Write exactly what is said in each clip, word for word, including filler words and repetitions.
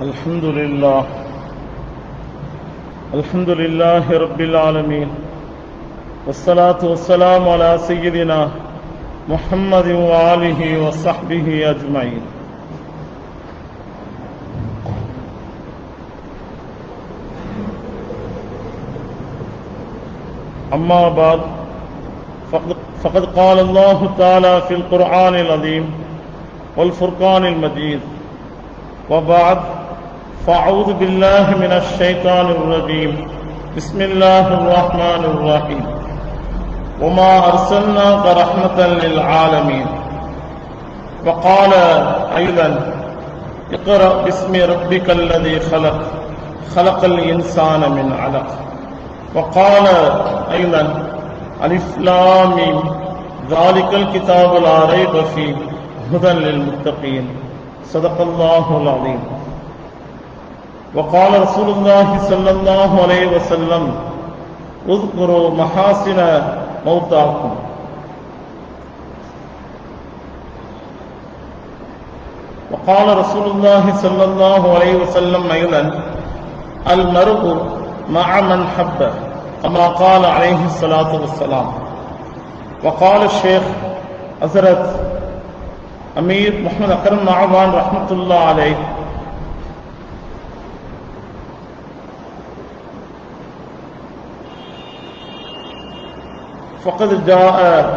الحمد لله الحمد لله رب العالمين والصلاة والسلام على سيدنا محمد وآله وصحبه أجمعين. أما بعد فقد, فقد قال الله تعالى في القرآن العظيم والفرقان المجيد: وبعد فأعوذ بالله من الشيطان الرجيم بسم الله الرحمن الرحيم وما أرسلناك رحمة للعالمين. وقال أيضا: اقرأ باسم ربك الذي خلق خلق الإنسان من علق. وقال أيضا: ألف لام ميم ذلك الكتاب لا ريب فيه هدى للمتقين. صدق الله العظيم. وقال رسول الله صلى الله عليه وسلم: اذكروا محاسن موتاكم. وقال رسول الله صلى الله عليه وسلم أيضا: المرء مع من حب، كما قال عليه الصلاة والسلام. وقال الشيخ حضرت أمير محمد أكرم نعوان رحمة الله عليه: فقد جاء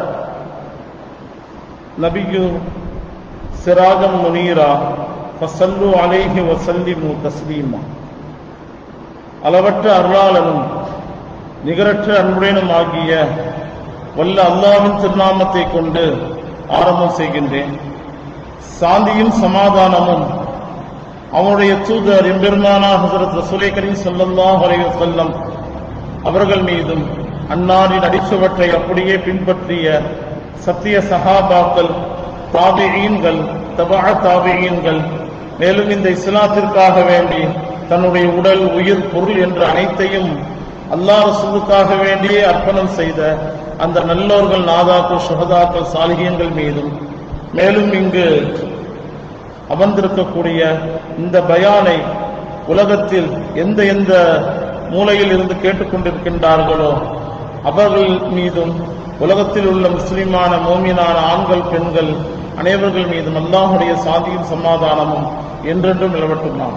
نبي سراجا منيرا فصلوا عليه وسلموا تسليما. அளவற்ற அருளாளனும் நிகரற்ற அன்புடனும் ஆகிய வல்ல அல்லாஹ்வின் திருநாமத்தை கொண்டு ஆரம்பம் செய்கின்றேன். சாந்தியும் சமாதானமும் அவனுடைய தூதர் எம்பெருமானார் ஹஸரத் ரசூலே கரீம் ஸல்லல்லாஹு அலைஹி வஸல்லம் அவர்கள் மீதும் அன்னாரின் அடிச்சுவற்றை அப்படியே பின்பற்றிய சத்திய சஹாபாக்கள், தாபிஈன்கள், தபா தாபிஈன்கள், மேலும் இந்த இஸ்லாத்திற்காக வேண்டி தன்னுடைய உடல், உயிர், பொருள் என்ற அனைத்தையும் அல்லாஹ் ரசூலுக்காக வேண்டியே அர்ப்பணம் செய்த அந்த நல்லோர்கள், நாதாக்கள், சுஹதாக்கள், சாலிஹீன்கள் மீதும், மேலும் இங்கு அமர்ந்திருக்கக்கூடிய இந்த பயானை உலகத்தில் எந்த எந்த மூலையில் இருந்து கேட்டுக்கொண்டிருக்கின்றார்களோ அவர்கள் மீதும், உலகத்தில் உள்ள முஸ்லிமான மோமினான ஆண்கள், பெண்கள் அனைவர்கள் மீதும் அல்லாஹுடைய சாந்தியும் சமாதானமும் என்றென்றும் நிலவட்டுமாக.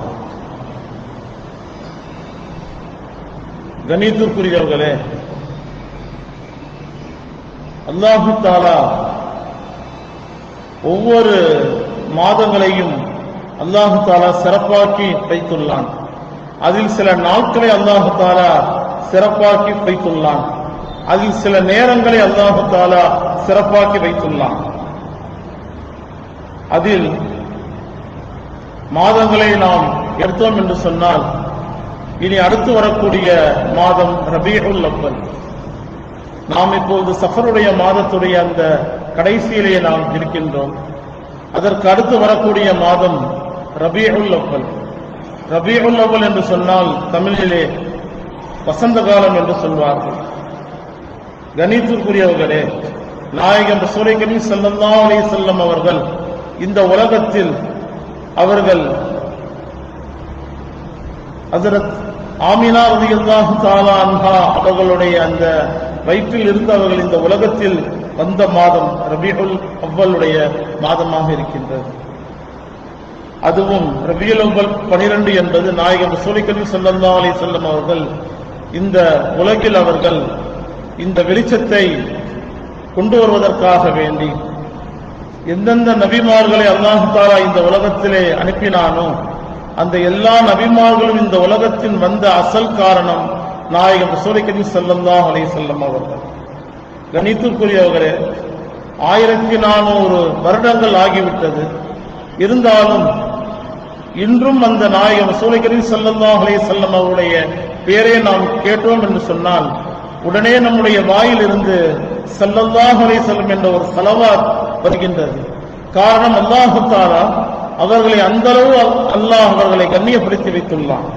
கணியத்திற்குரியவர்களே, அல்லாஹு தஆலா ஒவ்வொரு மாதங்களையும் அல்லாஹு தஆலா சிறப்பாக்கி வைத்துள்ளான். அதில் சில நாட்களை அல்லாஹு தஆலா சிறப்பாக்கி வைத்துள்ளான். அதில் சில நேரங்களை அல்லாஹு தஆலா சிறப்பாக்கி வைத்துள்ளான். அதில் மாதங்களை நாம் எடுத்தோம் என்று சொன்னால், இனி அடுத்து வரக்கூடிய மாதம் ரபீஉல் அவ்வல். நாம் இப்போது சஃபருடைய மாதத்துடைய அந்த கடைசியிலே நாம் இருக்கின்றோம். அதற்கு அடுத்து வரக்கூடிய மாதம் ரபீஉல் அவ்வல். ரபீஉல் அவ்வல் என்று சொன்னால் தமிழிலே வசந்த காலம் என்று சொல்வார்கள். கணியத்திற்குரியவர்களே, நாயகம் ரசூலே கரீம் ஸல்லல்லாஹு அலைஹி வஸல்லம் அவர்கள் இந்த உலகத்தில் அவர்கள் ஹஜ்ரத் ஆமினா ரலியல்லாஹு தஆலா அன்ஹா அவர்களுடைய அந்த வயிற்றில் இருந்து அவர்கள் இந்த உலகத்தில் வந்த மாதம் ரபீஉல் அவ்வலுடைய மாதமாக இருக்கின்றது. அதுவும் ரபீஉல் அவ்வல் பனிரெண்டு என்பது நாயகம் ரசூலே கரீம் ஸல்லல்லாஹு அலைஹி வஸல்லம் அவர்கள் இந்த உலகில் அவர்கள் இந்த வெளிச்சத்தை கொண்டு வருவதற்காக வேண்டி எந்தெந்த நபிமார்களை அல்லாஹ் தஆலா இந்த உலகத்திலே அனுப்பினானோ அந்த எல்லா நபிமார்களும் இந்த உலகத்தின் வந்த அசல் காரணம் நாயகம் ரசூலே கரீம் ஸல்லல்லாஹு அலைஹி வஸல்லம் அவர்கள். கணியத்திற்குரியவர்களே, ஆயிரத்தி நானூறு வருடங்கள் ஆகிவிட்டது. இருந்தாலும் இன்றும் அந்த நாயகம் ரசூலே கரீம் ஸல்லல்லாஹு அலைஹி வஸல்லம் அவருடைய பெயரை நாம் கேட்டோம் என்று சொன்னால் உடனே நம்முடைய வாயில் இருந்து ஸல்லல்லாஹு அலைஹி வஸல்லம் என்ற ஒரு ஸலவாத் வருகின்றது. காரணம், அல்லாஹ் தஆலா அவர்களை அந்த அளவு அல்லாஹ் அவர்களை கண்ணியப்படுத்தி வைத்துள்ளான்.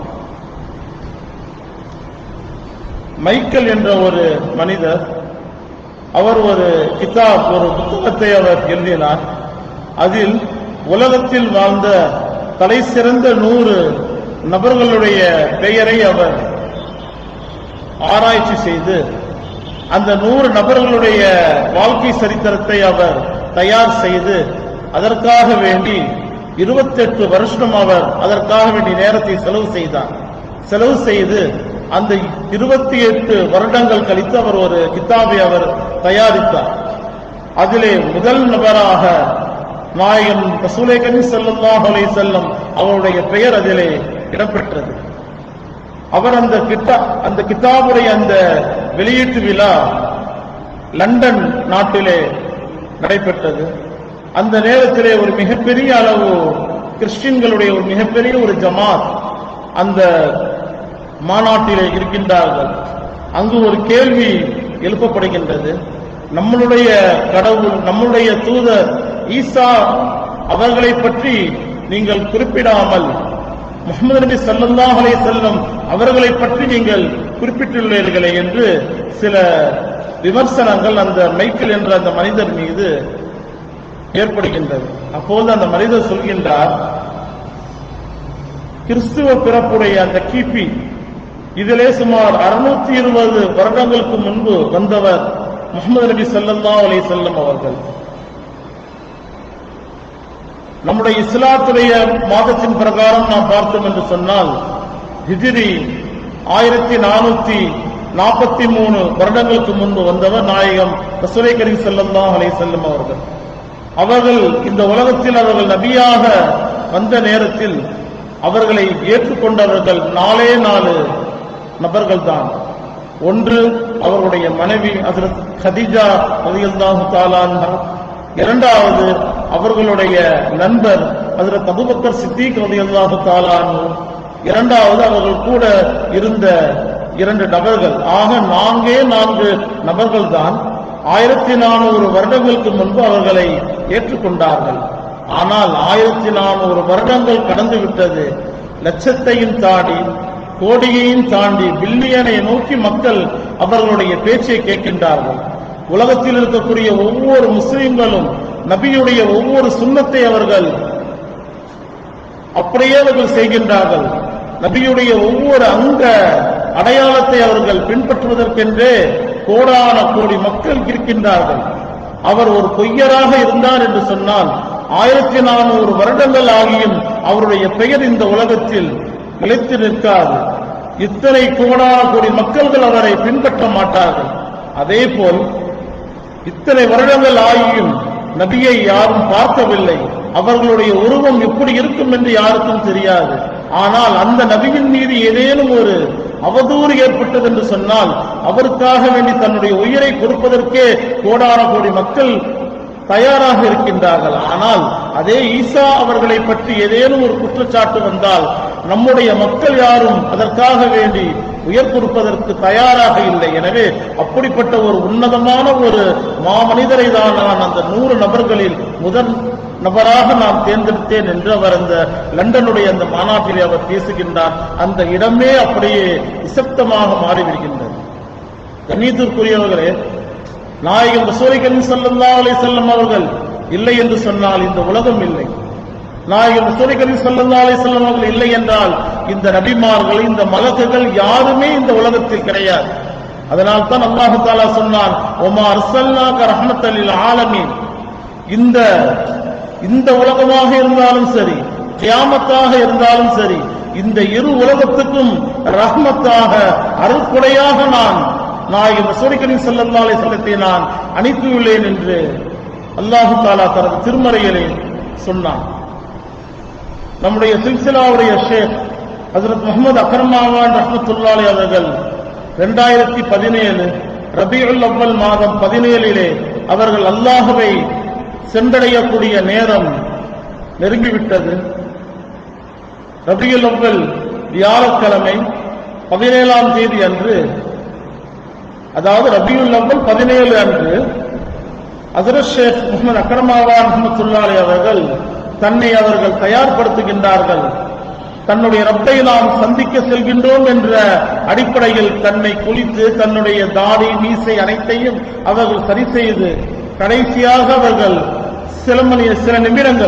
மைக்கேல் என்ற ஒரு மனிதர், அவர் ஒரு கிதாப், ஒரு புத்தகத்தை அவர் எழுதினார். அதில் உலகத்தில் வாழ்ந்த தலை சிறந்த நூறு நபர்களுடைய பெயரை அவர் ஆராய்ச்சி செய்து அந்த நூறு நபர்களுடைய வாழ்க்கை சரித்திரத்தை அவர் தயார் செய்து அதற்காக வேண்டி இருபத்தி எட்டு வருஷம் அவர் அதற்காக வேண்டிய நேரத்தை செலவு செய்தார். செலவு செய்து அந்த இருபத்தி எட்டு வருடங்கள் கழித்து அவர் ஒரு கிதாபை அவர் தயாரித்தார். அதிலே முதல் நபராக நாயகன் ரசூலே கரீம் ஸல்லல்லாஹு அலைஹி வஸல்லம் அவருடைய பெயர் அதிலே இடம்பெற்றது. அவர் அந்த கிட்டா அந்த கிதாபுடைய அந்த வெளியீட்டு விழா லண்டன் நாட்டிலே நடைபெற்றது. அந்த நேரத்திலே ஒரு மிகப்பெரிய அளவு கிறிஸ்டியன்களுடைய ஒரு மிகப்பெரிய ஒரு ஜமாத் அந்த மாநாட்டிலே இருக்கின்றார்கள். அங்கு ஒரு கேள்வி எழுப்பப்படுகின்றது. நம்மளுடைய கடவுள், நம்முடைய தூதர் ஈசா அவர்களை பற்றி நீங்கள் குறிப்பிடாமல் முஹம்மது நபி ஸல்லல்லாஹு அலைஹி வஸல்லம் அவர்களை பற்றி நீங்கள் குறிப்பிட்டுள்ளீர்களே என்று சில விமர்சனங்கள் அந்த மைக்கேல் என்ற அந்த மனிதர் மீது ஏற்படுகின்றது. அப்போது அந்த மனிதர் சொல்கின்றார், கிறிஸ்துவ பிறப்புடைய அந்த கிபி இதிலே சுமார் அறுநூத்தி இருபது வருடங்களுக்கு முன்பு வந்தவர் முஹம்மது நபி ஸல்லல்லாஹு அலைஹி வஸல்லம் அவர்கள். நம்முடைய இஸ்லாத்துடைய மாதத்தின் பிரகாரம் நாம் பார்த்தோம் என்று சொன்னால் ஹிஜ்ரி ஆயிரத்தி நானூத்தி நாற்பத்தி மூணு வருடங்களுக்கு முன்பு வந்தவர் நாயகம் ரசூலே கரீம் ஸல்லல்லாஹு அலைஹி வஸல்லம் அவர்கள். அவர்கள் இந்த உலகத்தில் அவர்கள் நபியாக வந்த நேரத்தில் அவர்களை ஏற்றுக்கொண்டவர்கள் நாலே நாலு நபர்கள் தான். ஒன்று அவருடைய மனைவி ஹஜ்ரத் கதீஜா ரலியல்லாஹு தஆலா அன்ஹா, இரண்டாவது அவர்களுடைய நண்பர் ஹஜ்ரத் அபூபக்கர் சித்திக் ரலியல்லாஹு தஆலா அன்ஹு, இரண்டாவது அவர்கள் கூட இருந்த இரண்டு நபர்கள். ஆக நான்கே நான்கு நபர்கள் தான் ஆயிரத்தி நானூறு வருடங்களுக்கு முன்பு அவர்களை ஏற்றுக்கொண்டார்கள். ஆனால் ஆயிரத்தி நானூறு வருடங்கள் கடந்து விட்டது. லட்சத்தையும் தாண்டி கோடியையும் தாண்டி பில்லியனை நோக்கி மக்கள் அவர்களுடைய பேச்சை கேட்கின்றார்கள். உலகத்தில் இருக்கக்கூடிய ஒவ்வொரு முஸ்லிம்களும் நபியுடைய ஒவ்வொரு சுன்னத்தை அவர்கள் அப்படியே அவர்கள் செய்கின்றார்கள். நபியுடைய ஒவ்வொரு அங்க அடையாளத்தை அவர்கள் பின்பற்றுவதற்கென்றே கோடான கோடி மக்கள் இருக்கின்றார்கள். அவர் ஒரு பொய்யராக இருந்தார் என்று சொன்னால் ஆயிரத்தி நானூறு வருடங்கள் ஆகியும் அவருடைய பெயர் இந்த உலகத்தில் நிலைத்து நிற்காது. இத்தனை கோடான கோடி மக்கள்கள் அவரை பின்பற்ற மாட்டார்கள். அதே போல் இத்தனை வருடங்கள் ஆகியும் நபியை யாரும் பார்க்கவில்லை. அவர்களுடைய உருவம் எப்படி இருக்கும் என்று யாருக்கும் தெரியாது. ஆனால் அந்த நபியின் மீது ஏதேனும் ஒரு அவதூறு ஏற்பட்டது என்று சொன்னால் அவருக்காக வேண்டி தன்னுடைய உயிரை கொடுப்பதற்கே கோடான கோடி மக்கள் தயாராக இருக்கின்றார்கள். ஆனால் அதே ஈசா அவர்களை பற்றி ஏதேனும் ஒரு குற்றச்சாட்டு வந்தால் நம்முடைய மக்கள் யாரும் அதற்காக வேண்டி உயர் கொடுப்பதற்கு தயாராக இல்லை. எனவே அப்படிப்பட்ட ஒரு உன்னதமான ஒரு மாமனிதரை தான் நான் அந்த நூறு நபர்களில் முதல் நபராக நான் தேர்ந்தெடுத்தேன் என்று அவர் அந்த லண்டனுடைய அந்த மாநாட்டிலே அவர் பேசுகின்றார். அந்த இடமே அப்படியே நிசப்தமாக மாறிவிடுகின்றது. கண்ணியத்திற்குரியவர்களே, நாயகம் ரசூலை கரீம் ஸல்லல்லாஹு அலைஹி வஸல்லம் அவர்கள் இல்லை என்று சொன்னால் இந்த உலகம் இல்லை. நாயகம் ரசூலை கரீம் ஸல்லல்லாஹு அலைஹி வஸல்லம் அவர்கள் இல்லை என்றால் இந்த நபிமார்கள், இந்த மலக்குகள் யாருமே இந்த உலகத்தில் கிடையாது. அதனால் தான் அல்லாஹ் தஆலா சொன்னான், வமா அர்ஸல்னாக ரஹ்மத்தல் லில் ஆலமீன். இந்த இந்த உலகமாக இருந்தாலும் சரி, கியாமத்தாக இருந்தாலும் சரி, இந்த இரு உலகத்துக்கும் ரஹ்மத்தாக அருள்கொடையாக நான் நாயகம் ரசூல் கரீம் ஸல்லல்லாஹு அலைஹி வஸல்லம் நான் அனுப்பியுள்ளேன் என்று அல்லாஹ் தஆலா தனது திருமறையிலே சொன்னான். நம்முடைய சில்சிலாவுடைய ஷேக் ஹஜ்ரத் முஹம்மது அக்ரமாவான் ரஹ்மத்துல்லாஹி அலைஹி அவர்கள் இரண்டாயிரத்தி பதினேழு ரபீஉல் அவ்வல் மாதம் பதினேழிலே அவர்கள் அல்லாஹ்வை சென்றடையக்கூடிய நேரம் நெருங்கிவிட்டது. ரபீஉல் அவ்வல் வியாழக்கிழமை பதினேழாம் தேதி அன்று, அதாவது ரபீஉல் அவ்வல் பதினேழு அன்று ஹஜ்ரத் ஷேக் முஹம்மது அக்ரமாவான் ரஹ்மத்துல்லாஹி அலைஹி அவர்கள் தன்னை அவர்கள் தயார்படுத்துகின்றார்கள். தன்னுடைய ரப்பை நாம் சந்திக்க செல்கின்றோம் என்ற அடிப்படையில் தன்னை குளித்து தன்னுடைய தாடி மீசை அனைத்தையும் அவர்கள் சரி செய்து கடைசியாக அவர்கள் சில மணி சில நிமிடங்கள்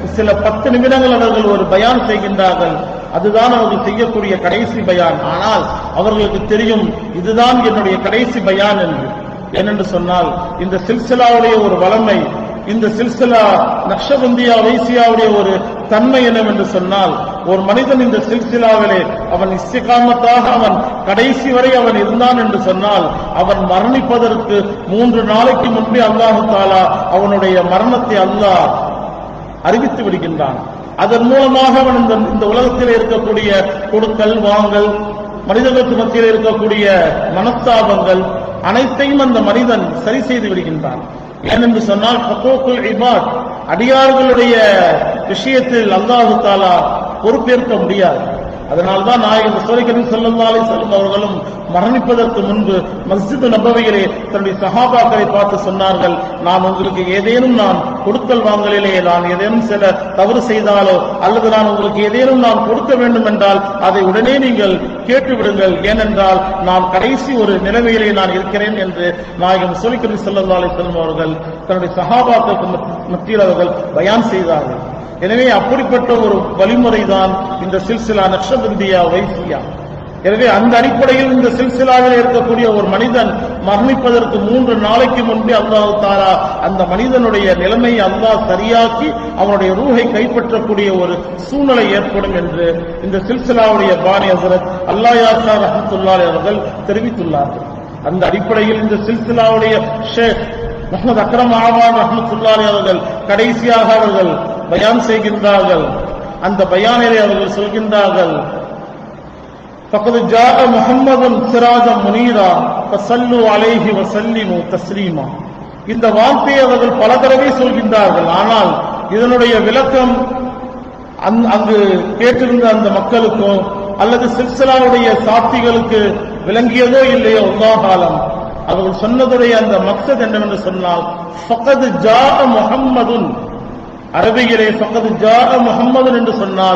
சில பத்து நிமிடங்கள் அவர்கள் ஒரு பயான் செய்கின்றார்கள். அதுதான் அவர்கள் செய்யக்கூடிய கடைசி பயான். ஆனால் அவர்களுக்கு தெரியும் இதுதான் என்னுடைய கடைசி பயான் என்று. ஏனென்று சொன்னால் இந்த சில்சிலாவுடைய ஒரு வளமை, இந்த சில்சிலா நக்ஷபந்தியா அவைசியாவுடைய ஒரு தன்மை என்னவென்று சொன்னால், ஒரு மனிதன் இந்த சில்சிலாவிலே அவன் இஸ்திகாமத்தாக அவன் கடைசி வரை அவன் இருந்தான் என்று சொன்னால், அவன் மரணிப்பதற்கு மூன்று நாளைக்கு முன்பே அல்லாஹு தாலா அவனுடைய மரணத்தை அல்லாஹ் அறிவித்து விடுகின்றான். அதன் மூலமாக அவன் இந்த இந்த உலகத்தில் இருக்கக்கூடிய கொடுக்கல் வாங்கல், மனிதர்களுக்கு மத்தியில் இருக்கக்கூடிய மனஸ்தாபங்கள் அனைத்தையும் அந்த மனிதன் சரி செய்து விடுகின்றான். ஏனென்று சொன்னால் ஹுகூகுல் இபாத், அடியார்களுடைய விஷயத்தில் அல்லாஹு தாலா பொறுப்பேற்க முடியாது. அதனால்தான் நாயகம் ரசூல் கரீம் ஸல்லல்லாஹு அலைஹி வஸல்லம் அவர்களும் மரணிப்பதற்கு முன்பு மஸ்ஜித் நபவியிலே தன்னுடைய சஹாபாக்களை பார்த்து சொன்னார்கள், நான் உங்களுக்கு ஏதேனும் நான் கொடுக்கல் வாங்கலிலே நான் ஏதேனும் சில தவறு செய்தாலோ அல்லது நான் உங்களுக்கு ஏதேனும் நான் கொடுக்க வேண்டும் என்றால் அதை உடனே நீங்கள் கேட்டு விடுங்கள், ஏனென்றால் நான் கடைசி ஒரு நிலைமையிலே நான் இருக்கிறேன் என்று நாயகம் ரசூல் கரீம் ஸல்லல்லாஹு அலைஹி வஸல்லம் அவர்கள் தன்னுடைய சஹாபாக்களுக்கு மத்தியில் அவர்கள் பயான் செய்தார்கள். எனவே அப்படிப்பட்ட ஒரு வழிமுறைதான் இந்த சில்சிலா நக்ஷபந்தியா அவைசியா. எனவே அந்த அடிப்படையில் இந்த சில்சிலாவில் இருக்கக்கூடிய ஒரு மனிதன் மரணிப்பதற்கு மூன்று நாளைக்கு முன்பே அல்லாஹ் தாலா அந்த மனிதனுடைய நிலைமையை அல்லாஹ் சரியாக்கி அவனுடைய ரூஹை கைப்பற்றக்கூடிய ஒரு சூழ்நிலை ஏற்படும் என்று இந்த சில்சிலாவுடைய பானி ஹஸரத் அல்லாஹ் ரஹ்மத்துல்லாஹி அவர்கள் தெரிவித்துள்ளார்கள். அந்த அடிப்படையில் இந்த சில்சிலாவுடைய ஷேக் முஹம்மது அக்ரம் ஆவான் ரஹ்மத்துல்லாஹி அவர்கள் கடைசியாக அவர்கள் பயான் செய்கின்றார்கள். அந்த பயானிலே அவர்கள் சொல்கின்றார்கள், فقد جاء محمد سراجا منيرا فصلوا عليه وسلموا تسليما. இந்த வார்த்தையை அவர்கள் பல தடவை சொல்கின்றார்கள். ஆனால் இதனுடைய விளக்கம் அங்கு கேட்டிருந்த அந்த மக்களுக்கும் அல்லது சில்சிலாவுடைய சாத்திகளுக்கு விளங்கியதோ இல்லையோ அல்லாஹ் ஆலம். அவர்கள் சொன்னதுடைய அந்த மக்சத் என்னவென்று சொன்னால், ஃபகத் ஜாஅ முஹம்மதுன், அரபியிலே ஃபகத் ஜாஅ முஹம்மதுன் என்று சொன்னால்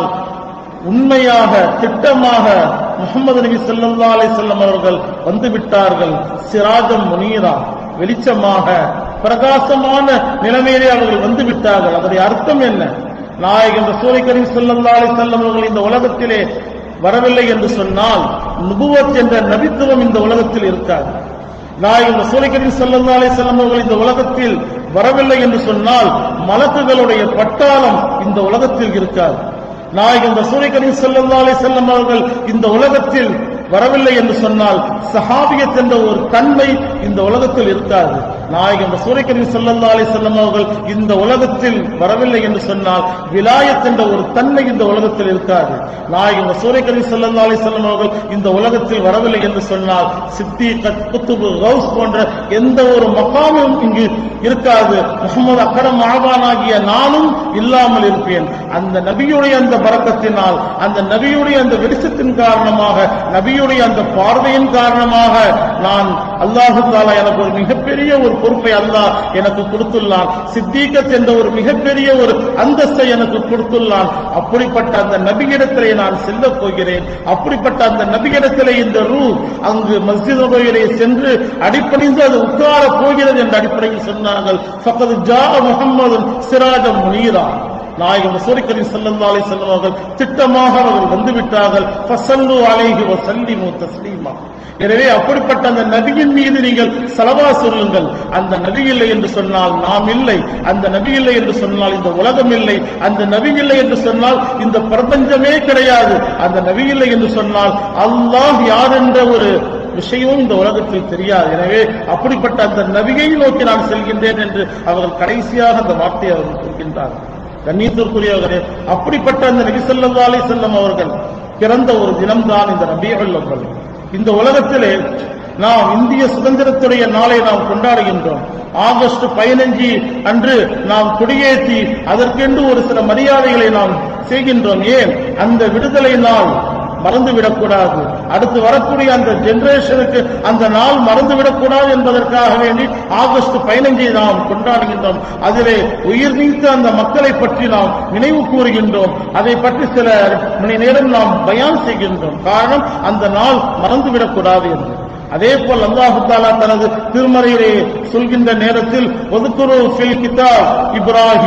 உண்மையாக திட்டமாக முஹம்மது நபி ஸல்லல்லாஹு அலைஹி வஸல்லம் அவர்கள் வந்து விட்டார்கள். சிராஜம் முனீரா, வெளிச்சமாக பிரகாசமான நிலைமையிலே அவர்கள் வந்து விட்டார்கள். அதனுடைய அர்த்தம் என்ன? நாயகம் ரசூல் கரீம் ஸல்லல்லாஹு அலைஹி வஸல்லம் அவர்கள் இந்த உலகத்திலே வரவில்லை என்று சொன்னால் நுபுவத் என்ற நபித்துவம் இந்த உலகத்தில் இருக்காது. நாயகம் ரசூல் கரீம் ஸல்லல்லாஹு அலைஹி வஸல்லம் அவர்கள் இந்த உலகத்தில் வரவில்லை என்று சொன்னால் மலக்குகளுடைய பட்டாளம் இந்த உலகத்தில் இருக்காது. நாயகம் ரசூல் கரீம் ஸல்லல்லாஹு அலைஹி வஸல்லம் அவர்கள் இந்த உலகத்தில் வரவில்லை என்று சொன்னால் சஹாபியத் என்ற ஒரு தன்மை இந்த உலகத்தில் இருக்காது. நாயகம் ரசூல் கரீம் ஸல்லல்லாஹு அலைஹி வஸல்லம் அவர்கள் இந்த உலகத்தில் வரவில்லை என்று சொன்னால் விலாயத் என்ற ஒரு தன்மை இந்த உலகத்தில் இருக்காது. நாயகம் ரசூல் கரீம் ஸல்லல்லாஹு அலைஹி வஸல்லம் அவர்கள் இந்த உலகத்தில் வரவில்லை என்று சொன்னால் சித்தீக், குத்துபு, கௌஸ் போன்ற எந்த ஒரு மகாமும் இங்கு இருக்காது. முஹம்மது அக்ரம் ஆவான் ஆகிய நானும் இல்லாமல் இருப்பேன். அந்த நபியுடைய அந்த பரக்கத்தினால், அந்த நபியுடைய அந்த வெளிச்சத்தின் காரணமாக, நபியுடைய அந்த பார்வையின் காரணமாக நான் அல்லாஹு தாலா எனக்கு ஒரு மிகப்பெரிய ஒரு பொறுப்பை அல்லாஹ் எனக்கு கொடுத்துள்ளான். சித்தீகத் என்ற ஒரு மிகப்பெரிய ஒரு அந்தஸ்தை எனக்கு கொடுத்துள்ளான். அப்படிப்பட்ட அந்த நபியிடத்திலே நான் செல்ல போகிறேன். அப்படிப்பட்ட அந்த நபியிடத்திலே இந்த ரூ அங்கு மஸ்ஜித் நபவியிலே சென்று அடிப்பணிந்து அது உட்கார போகிறது என்ற அடிப்படையில் சொன்னார்கள். ஃபகத் ஜாஅ முஹம்மதுன் சிராஜம் முனீரா. நாயகம் ரசூல் கரீம் ஸல்லல்லாஹு அலைஹி வஸல்லம் அவர்கள் திட்டமாக அவர்கள் வந்துவிட்டார்கள். ஃபஸல்லு அலைஹி வஸல்லிமு தஸ்லீமா. எனவே அப்படிப்பட்ட அந்த நபியின் மீது நீங்கள் ஸலவா சொல்லுங்கள். அந்த நபி இல்லை என்று சொன்னால் நாம் இல்லை, அந்த நபி இல்லை என்று சொன்னால் இந்த உலகம் இல்லை, அந்த நபி இல்லை என்று சொன்னால் இந்த பிரபஞ்சமே கிடையாது, அந்த நபி இல்லை என்று சொன்னால் அல்லாஹ் யார் என்ற ஒரு விஷயமும் இந்த உலகத்தில் தெரியாது. எனவே அப்படிப்பட்ட அந்த நபியை நோக்கி நான் செல்கின்றேன் என்று அவர்கள் கடைசியாக அந்த வார்த்தையை அவர்கள் சொல்கின்றார்கள். கண்ணியத்திற்குரியவர்களே, அப்படிப்பட்ட அந்த நபி ஸல்லல்லாஹு அலைஹி வஸல்லம் அவர்கள் பிறந்த ஒரு தினம்தான் இந்த ரபீஉல் அவ்வல். இந்த உலகத்திலே நாம் இந்திய சுதந்திரத்துடைய நாளை நாம் கொண்டாடுகின்றோம். ஆகஸ்ட் பதினைந்து அன்று நாம் கொடியேற்றி அதற்கென்று ஒரு சில மரியாதைகளை நாம் செய்கின்றோம். ஏன்? அந்த விடுதலை நாள் மறந்துவிடக்கூடாது, அடுத்து வரக்கூடிய அந்த ஜெனரேஷனுக்கு அந்த நாள் மறந்துவிடக்கூடாது என்பதற்காக வேண்டி ஆகஸ்ட் பதினைஞ்சை நாம் கொண்டாடுகின்றோம். அதிலே உயிர் நீத்த அந்த மக்களை பற்றி நாம் நினைவு கூறுகின்றோம். அதை பற்றி சில மணி நேரம் நாம் பயான் செய்கின்றோம். காரணம், அந்த நாள் மறந்துவிடக்கூடாது என்று. அதே போல் அல்லாஹு தஆலா தனது திருமறையிலே சொல்கின்ற நேரத்தில் வதுகுரு ஃபில் கிதாப் இப்ராஹிம்,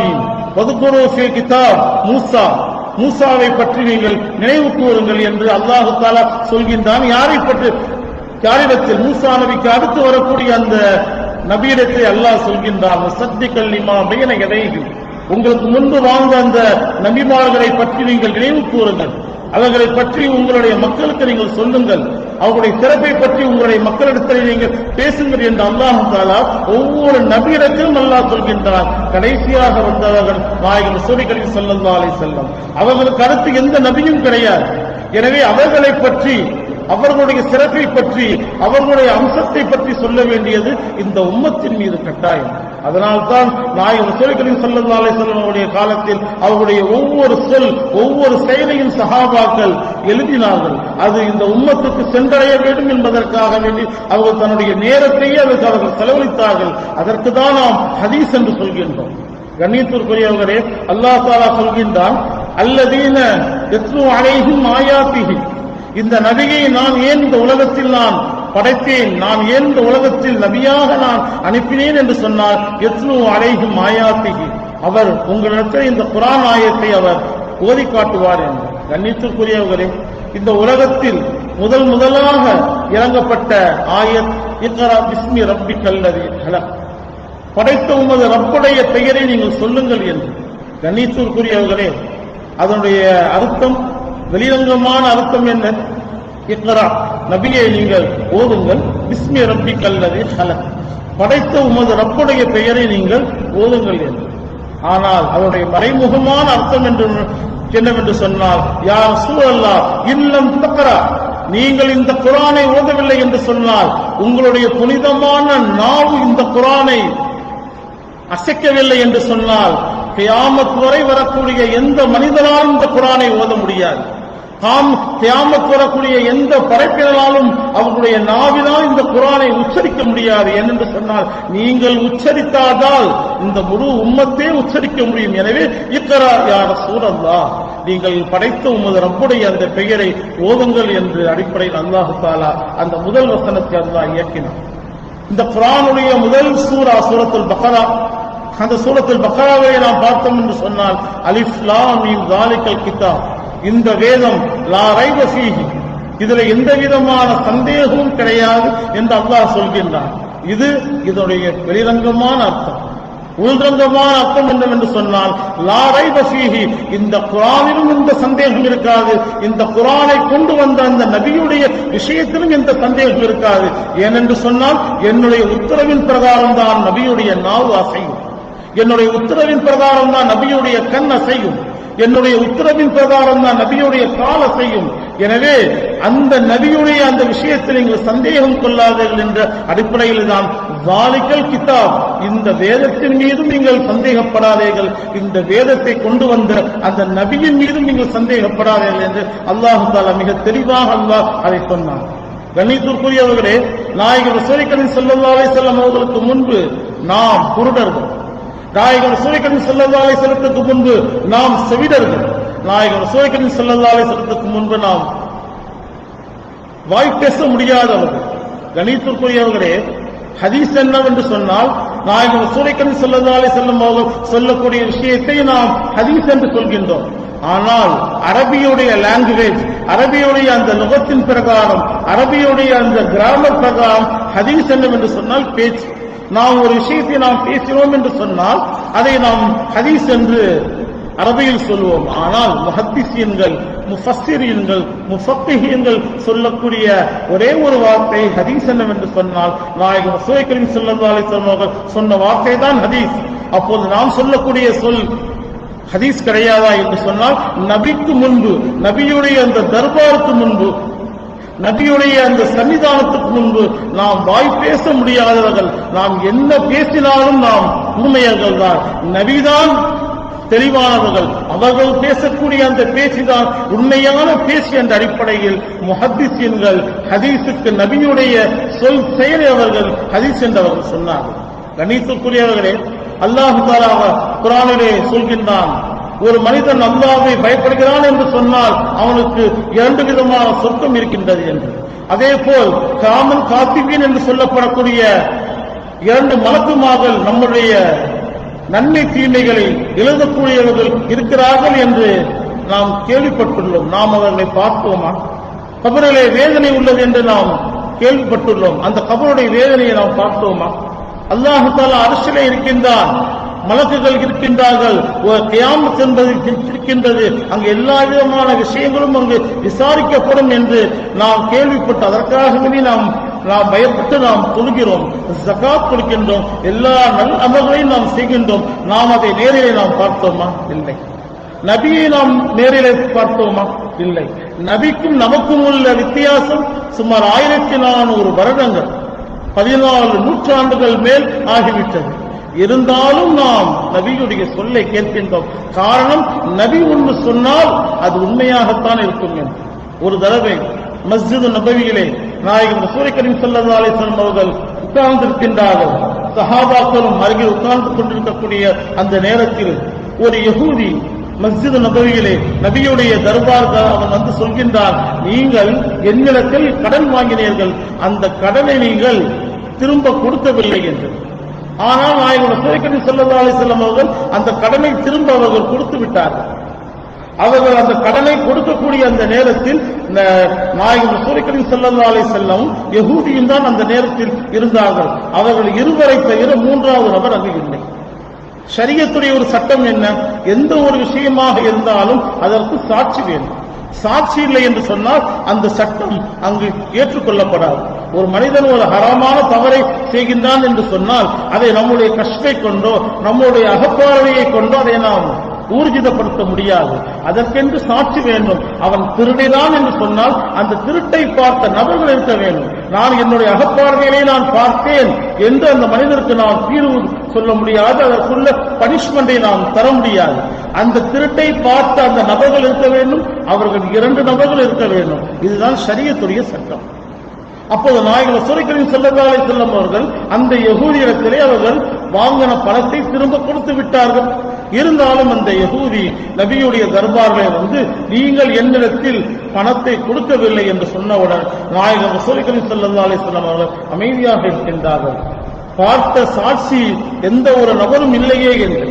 வதுகுரு ஃபீ கிதாப் மூசா, மூசாவை பற்றி நீங்கள் நினைவு கூறுங்கள் என்று அல்லாஹு தஆலா சொல்கின்றான். யாரை பற்றி? யாரிடத்தில்? மூசா நபிக்கு அடுத்து வரக்கூடிய அந்த நபியிடத்தை அல்லாஹ் சொல்கின்றான், முஸத்திகல் லிமா பைன யதைஹி, உங்களுக்கு முன்பு வாழ்ந்த அந்த நபிமார்களை பற்றி நீங்கள் நினைவு கூறுங்கள், அவர்களை பற்றி உங்களுடைய மக்களுக்கு நீங்கள் சொல்லுங்கள், அவர்களுடைய சிறப்பை பற்றி உங்களுடைய மக்களிடத்தில் நீங்கள் பேசுங்கள் என்று அல்லாஹ் தஆலா ஒவ்வொரு நபியிடத்திலும் அல்லாஹ் சொல்கின்றான். கடைசியாக வந்தவர்கள் நாயகம் ரசூலுல்லாஹி ஸல்லல்லாஹு அலைஹி வஸல்லம், அவர்களுக்கு அடுத்து எந்த நபியும் கிடையாது. எனவே அவர்களை பற்றி, அவர்களுடைய சிறப்பை பற்றி, அவர்களுடைய அம்சத்தை பற்றி சொல்ல வேண்டியது இந்த உம்மத்தின் மீது கட்டாயம். அதனால்தான் நாயகம் ரசூலுல்லாஹி ஸல்லல்லாஹு அலைஹி வஸல்லம் அவருடைய காலத்தில் அவருடைய ஒவ்வொரு சொல், ஒவ்வொரு செயலையும் சஹாபாக்கள் எழுதினார்கள். அது இந்த உம்மத்துக்கு சென்றடைய வேண்டும் என்பதற்காக வேண்டி அவர்கள் தன்னுடைய நேரத்தையே அதற்கு அவர்கள் செலவழித்தார்கள். அதற்கு தான் நாம் ஹதீஸ் என்று சொல்கின்றோம். கண்ணியத்திற்குரியவர்களே, அல்லாஹ் தஆலா சொல்கின்றான், அல்லதீன யத்லூ அலைஹிம் ஆயாத்திஹி, இந்த நபியை நான் ஏன் இந்த உலகத்தில் நான் படைத்தேன், நான் ஏன் இந்த உலகத்தில் நபியாக நான் அனுப்பினேன் என்று சொன்னார். யத்லூ அலைஹிம் ஆயாத்திஹி, அவர் உங்களிடத்தில் இந்த குர்ஆன் ஆயத்தை அவர் ஓதி காட்டுவார் என்று. கண்ணியத்திற்குரியவர்களே, இந்த உலகத்தில் முதல் முதலாக இறங்கப்பட்ட ஆயத் இக்ரா பிஸ்மி ரப்பிக்கல்லதீ ஹலக், படைத்த உமது ரப்புடைய பெயரை நீங்கள் சொல்லுங்கள் என்று. கண்ணியத்திற்குரியவர்களே, அதனுடைய அர்த்தம், வெளிரங்கமான அர்த்தம் என்ன? இக்ரா, நபியை நீங்கள் ஓதுங்கள், பிஸ்மி ரப்பிக்கல்லதீ ஹலக், படைத்த உமது ரப்புடைய பெயரை நீங்கள் ஓதுங்கள் என்று. ஆனால் அவருடைய மறைமுகமான அர்த்தம் என்று என்னவென்று சொன்னால், யா ரசூலல்லாஹ் இல்லம் தக்ரா, நீங்கள் இந்த குர்ஆனை ஓதவில்லை என்று சொன்னால், உங்களுடைய புனிதமான நாவு இந்த குர்ஆனை அசைக்கவில்லை என்று சொன்னால், கியாமத் வரை வரக்கூடிய எந்த மனிதனாலும் இந்த குர்ஆனை ஓத முடியாது. தாம் கியாமத் வரக்கூடிய எந்த படைப்பினாலும் அவர்களுடைய நாவினால் இந்த குர்ஆனை உச்சரிக்க முடியாது. ஏனென்று சொன்னால், நீங்கள் உச்சரித்தால் இந்த முழு உம்மத்தே உச்சரிக்க முடியும். எனவே இக்ரா யா ரசூலல்லாஹ், நீங்கள் படைத்த உமது ரப்புடைய அந்த பெயரை ஓதுங்கள் என்று அடிப்படையில் அல்லாஹ் தஆலா அந்த முதல் வசனத்தை அல்லாஹ் இயக்கினார். இந்த குர்ஆனுடைய முதல் சூரா சூரத்துல் பக்ரா. அந்த சூரத்துல் பக்ராவை நாம் பார்த்தோம் என்று சொன்னால், அலிஃப் லாம் மீம் ஸாலிகல் கிதாப், இந்த வேதம் லா ரைப ஃபீஹி, இதுல எந்த விதமான சந்தேகமும் கிடையாது என்று அல்லாஹ் சொல்கின்றான். இது இதனுடைய வெளிரங்கமான அர்த்தம். உள்ரங்கமான அர்த்தம் என்னவென்று சொன்னால், லா ரைப ஃபீஹி, இந்த குர்ஆனிலும் எந்த சந்தேகம் இருக்காது, இந்த குர்ஆனை கொண்டு வந்த அந்த நபியுடைய விஷயத்திலும் எந்த சந்தேகம் இருக்காது. ஏனென்று சொன்னால், என்னுடைய உத்தரவின் பிரகாரம் தான் நபியுடைய நாவு அசையும், என்னுடைய உத்தரவின் பிரகாரம் தான் நபியுடைய கண் அசையும், என்னுடைய உத்தரவின் பிரகாரம் தான் நபியுடைய கால் அசையும். எனவே அந்த நபியுடைய அந்த விஷயத்தில் நீங்கள் சந்தேகம் கொள்ளாதீர்கள் என்ற அடிப்படையில் தான் ஸாலிகல் கிதாப், இந்த வேதத்தின் மீதும் நீங்கள் சந்தேகப்படாதீர்கள், இந்த வேதத்தை கொண்டு வந்த அந்த நபியின் மீதும் நீங்கள் சந்தேகப்படாதீர்கள் என்று அல்லாஹ் தஆலா மிக தெளிவாக அல்லாஹ் அதை சொன்னார். கண்ணியத்திற்குரியவர்களே, நாயகம் ரசூலுல்லாஹி ஸல்லல்லாஹு அலைஹி வஸல்லம் அவர்களுக்கு முன்பு நாம் குருடர்கள், நாயகம் ரசூலுல்லாஹி ஸல்லல்லாஹு அலைஹி வஸல்லத்துக்கு முன்பு நாம் செவிடர்கள், நாயகம் ரசூலுல்லாஹி ஸல்லல்லாஹு அலைஹி வஸல்லத்துக்கு முன்பு நாம் வாய் பேச முடியாதவர்கள். கணித்திற்குரியவர்களே, ஹதீஸ் என்னவென்று சொன்னால், நாயகம் ரசூலுல்லாஹி ஸல்லல்லாஹு அலைஹி வஸல்லம் அவர்கள் சொல்லக்கூடிய விஷயத்தை நாம் ஹதீஸ் என்று சொல்கின்றோம். ஆனால் அரபியுடைய லாங்குவேஜ், அரபியுடைய அந்த லுகத்தின் பிரகாரம், அரபியுடைய அந்த கிராமர் பிரகாரம் ஹதீஸ் என்னவென்று சொன்னால் பேச்சு. நாம் ஒரு விஷயத்தை நாம் பேசினோம் என்று சொன்னால் அதை நாம் ஹதீஸ் என்று அரபியில் சொல்லுவோம். ஆனால் முஹத்திஸீன்கள், முஃபஸ்ஸிரீன்கள், முஃபக்கிஹீன்கள் சொல்லக்கூடிய ஒரே ஒரு வார்த்தை ஹதீஸ் என்னவென்று சொன்னால், நாயகம் ரசூலுல்லாஹி ஸல்லல்லாஹு அலைஹி வஸல்லம் அவர்கள் சொன்ன வார்த்தை தான் ஹதீஸ். அப்போது நாம் சொல்லக்கூடிய சொல் ஹதீஸ் கிடையாதா என்று சொன்னால், நபிக்கு முன்பு, நபியுடைய அந்த தர்பாருக்கு முன்பு, நபியுடைய அந்த சன்னிதானத்துக்கு முன்பு நாம் வாய் பேச முடியாதவர்கள். நாம் என்ன பேசினாலும் நாம் உண்மையர்கள் தான். நபிதான் தெளிவானவர்கள், அவர்கள் பேசக்கூடிய அந்த பேச்சுதான் உண்மையான பேச்சு என்ற அடிப்படையில் முஹத்திஸீன்கள் ஹதீஸுக்கு நபியுடைய சொல் செயலை அவர்கள் ஹதீஸ் என்று அவர்கள் சொன்னார்கள். கணித்துக்குரியவர்களே, அல்லாஹ் தஆலா குர்ஆனிலே சொல்கின்றான், ஒரு மனிதன் அல்லாஹ்வை பயப்படுகிறான் என்று சொன்னால் அவனுக்கு இரண்டு விதமான சொர்க்கம் இருக்கின்றது என்று. அதே போல் காமல் காத்திபீன் என்று சொல்லப்படக்கூடிய இரண்டு மலக்குமார்கள் நம்முடைய நன்மை தீமைகளை எழுதக்கூடியவர்கள் இருக்கிறார்கள் என்று நாம் கேள்விப்பட்டுள்ளோம். நாம் அவர்களை பார்த்தோமா? கபரிலே வேதனை உள்ளது என்று நாம் கேள்விப்பட்டுள்ளோம். அந்த கபருடைய வேதனையை நாம் பார்த்தோமா? அல்லாஹ் தஆலா அர்ஷிலே இருக்கின்றான், மலக்குகள் இருக்கின்றார்கள், கியாமத் என்பது இருக்கின்றது, அங்கு எல்லா விதமான விஷயங்களும் அங்கு விசாரிக்கப்படும் என்று நாம் கேள்விப்பட்டு அதற்காகவே நாம் நாம் பயப்பட்டு நாம் தொழுகிறோம், ஜகாத் கொடுக்கின்றோம், எல்லா நல் அமல்களையும் நாம் செய்கின்றோம். நாம் அதை நேரிலே நாம் பார்த்தோமா? இல்லை. நபியை நாம் நேரிலே பார்த்தோமா? இல்லை. நபிக்கும் நமக்கும் உள்ள வித்தியாசம் சுமார் ஆயிரத்தி நானூறு வருடங்கள், பதினாலு நூற்றாண்டுகள் மேல் ஆகிவிட்டது. இருந்தாலும் நாம் நபியுடைய சொல்லை கேட்கின்றோம். காரணம், நபி ஒன்று சொன்னால் அது உண்மையாகத்தான் இருக்கும் என்று. ஒரு தடவை மஸ்ஜித் நபவியிலே நாயகம் ரசூல் கரீம் ஸல்லல்லாஹு அலைஹி வஸல்லம் அவர்கள் உட்கார்ந்திருக்கின்றார்கள். சஹாபாக்களும் அருகில் உட்கார்ந்து கொண்டிருக்கக்கூடிய அந்த நேரத்தில் ஒரு யகூதி மஸ்ஜித் நபவியிலே நபியுடைய தர்பார்கள் அவன் வந்து சொல்கின்றான், நீங்கள் என்னிடத்தில் கடன் வாங்கினீர்கள், அந்த கடனை நீங்கள் திரும்ப கொடுக்கவில்லை என்று. ஆனால் நாயகம் ரசூல் கரீம் ஸல்லல்லாஹு அலைஹி வஸல்லம் அவர்கள் அந்த கடனை திரும்ப அவர்கள் கொடுத்து விட்டார்கள். அவர்கள் அந்த கடனை கொடுக்கக்கூடிய அந்த நேரத்தில் நாயகம் ரசூல் கரீம் ஸல்லல்லாஹு அலைஹி வஸல்லம் யகூதியும் தான் அந்த நேரத்தில் இருந்தார்கள். அவர்கள் இருவரை தவிர மூன்றாவது நபர் அங்கு இல்லை. ஷரியத்துடைய ஒரு சட்டம் என்ன? எந்த ஒரு விஷயமாக இருந்தாலும் அதற்கு சாட்சி வேண்டும். சாட்சி இல்லை என்று சொன்னால் அந்த சட்டம் அங்கு ஏற்றுக்கொள்ளப்படாது. ஒரு மனிதன் ஒரு ஹராமான தவறை செய்கின்றான் என்று சொன்னால் அதை நம்முடைய கஷ்டத்தை கொண்டோ நம்முடைய அகப்பார்வையை கொண்டோ அதை நாம் ஊர்ஜிதப்படுத்த முடியாது. அதற்கென்று சாட்சி வேண்டும். அவன் திருடினான் என்று சொன்னால் அந்த திருட்டை பார்த்த நபர்கள் இருக்க வேண்டும். நான் என்னுடைய அகப்பார்வையிலே நான் பார்த்தேன் என்று அந்த மனிதருக்கு நாம் தீர்வு சொல்ல முடியாது, அதற்குள்ள பனிஷ்மெண்டை நாம் தர முடியாது. அந்த திருட்டை பார்த்த அந்த நபர்கள் இருக்க வேண்டும், அவர்கள் இரண்டு நபர்கள் இருக்க வேண்டும். இதுதான் ஷரியத்துடைய சட்டம். அப்போது நாயகம் ரசூல் கரீம் ஸல்லல்லாஹு அலைஹி வஸல்லம் அவர்கள் அந்த யகூதியிடத்திலே அவர்கள் வாங்கின பணத்தை திரும்ப கொடுத்து விட்டார்கள். இருந்தாலும் அந்த யகூதி நபியுடைய தர்பார்களை வந்து நீங்கள் என்னிடத்தில் பணத்தை கொடுக்கவில்லை என்று சொன்னவுடன் நாயகம் ரசூல் கரீம் ஸல்லல்லாஹு அலைஹி வஸல்லம் அவர்கள் அமைதியாக இருக்கின்றார்கள். பார்த்த சாட்சி எந்த ஒரு நபரும் இல்லையே என்று.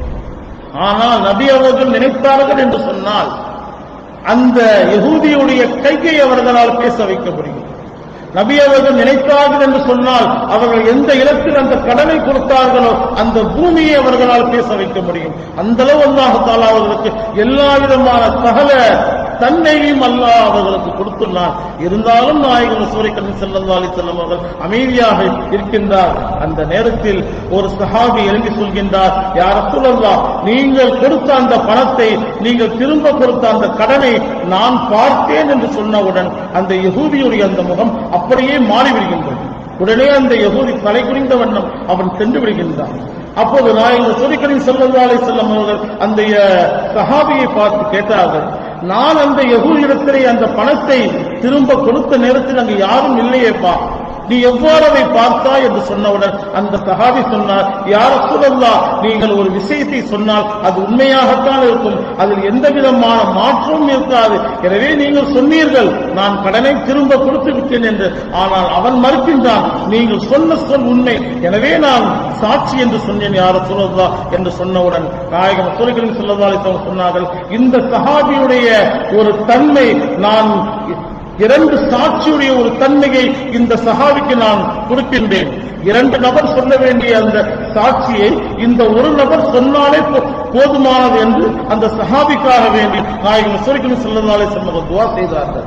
ஆனால் நபி அவர்கள் நினைத்தார்கள் என்று சொன்னால் அந்த யகூதியுடைய கையை அவர்களால் பேச வைக்க முடியும். நபி அவர்கள் நினைத்தார்கள் என்று சொன்னால் அவர்கள் எந்த இடத்தில் அந்த கடனை கொடுத்தார்களோ அந்த பூமியை அவர்களால் பேச வைக்க முடியும். அந்த அளவு அல்லாஹ் தஆலா அவர்களுக்கு எல்லா விதமான சகல தன்மையும் அல்லாஹ் அவர்களுக்கு கொடுத்துள்ளார். இருந்தாலும் நாயகம் ரசூல் கரீம் ஸல்லல்லாஹு அலைஹி வஸல்லம் அவர்கள் அமைதியாக இருக்கின்றார். அந்த நேரத்தில் ஒரு சஹாபி எழுந்து சொல்கின்றார், யா ரசூலல்லாஹ், நீங்கள் கொடுத்த அந்த பணத்தை, நீங்கள் திரும்ப கொடுத்த அந்த கடனை நான் பார்த்தேன் என்று சொன்னவுடன் அந்த யகூதியுடைய அந்த முகம் அப்படியே மாறிவிடுகின்றது. உடனே அந்த யகூதி தலை குனிந்த வண்ணம் அவன் சென்று விடுகின்றான். அப்போது நாயகம் ரசூல் கரீம் ஸல்லல்லாஹு அலைஹி வஸல்லம் அவர்கள் அந்த சஹாபியை பார்த்து கேட்டார்கள், நான் அந்த யகூதியிடத்திலே அந்த பணத்தை திரும்ப கொடுத்த நேரத்தில் அங்கு யாரும் இல்லையேப்பா, நீ எவ்வாறு அதை பார்த்தாய் என்று சொன்னவுடன் அந்த சஹாபி சொன்னார், யா ரசூலல்லாஹ், நீங்கள் ஒரு விஷயத்தை சொன்னால் அது உண்மையாகத்தான் இருக்கும், அதில் எந்த விதமான மாற்றமும் இருக்காது. எனவே நீங்கள் சொன்னீர்கள் நான் கடனை திரும்ப கொடுத்து விட்டேன் என்று. ஆனால் அவன் மறுக்கின்றான், நீங்கள் சொன்ன சொல் உண்மை, எனவே நான் சாட்சி என்று சொன்னேன் யா ரசூலல்லாஹ் என்று சொன்னவுடன் நாயகம் ரசூல் கரீம் ஸல்லல்லாஹு அலைஹி வஸல்லம் சொன்னார்கள், இந்த சஹாபியுடைய ஒரு தன்மை, நான் இரண்டு சாட்சியுடைய ஒரு தன்மையை இந்த சஹாபிக்கு நான் கொடுக்கின்றேன். இரண்டு நபர் சொல்ல வேண்டிய அந்த சாட்சியை இந்த ஒரு நபர் சொன்னாலே போதுமானது என்று அந்த சஹாபிக்காக வேண்டி நாயகம் ரசூல் கரீம் ஸல்லல்லாஹு அலைஹி வஸல்லம் துஆ செய்தார்கள்.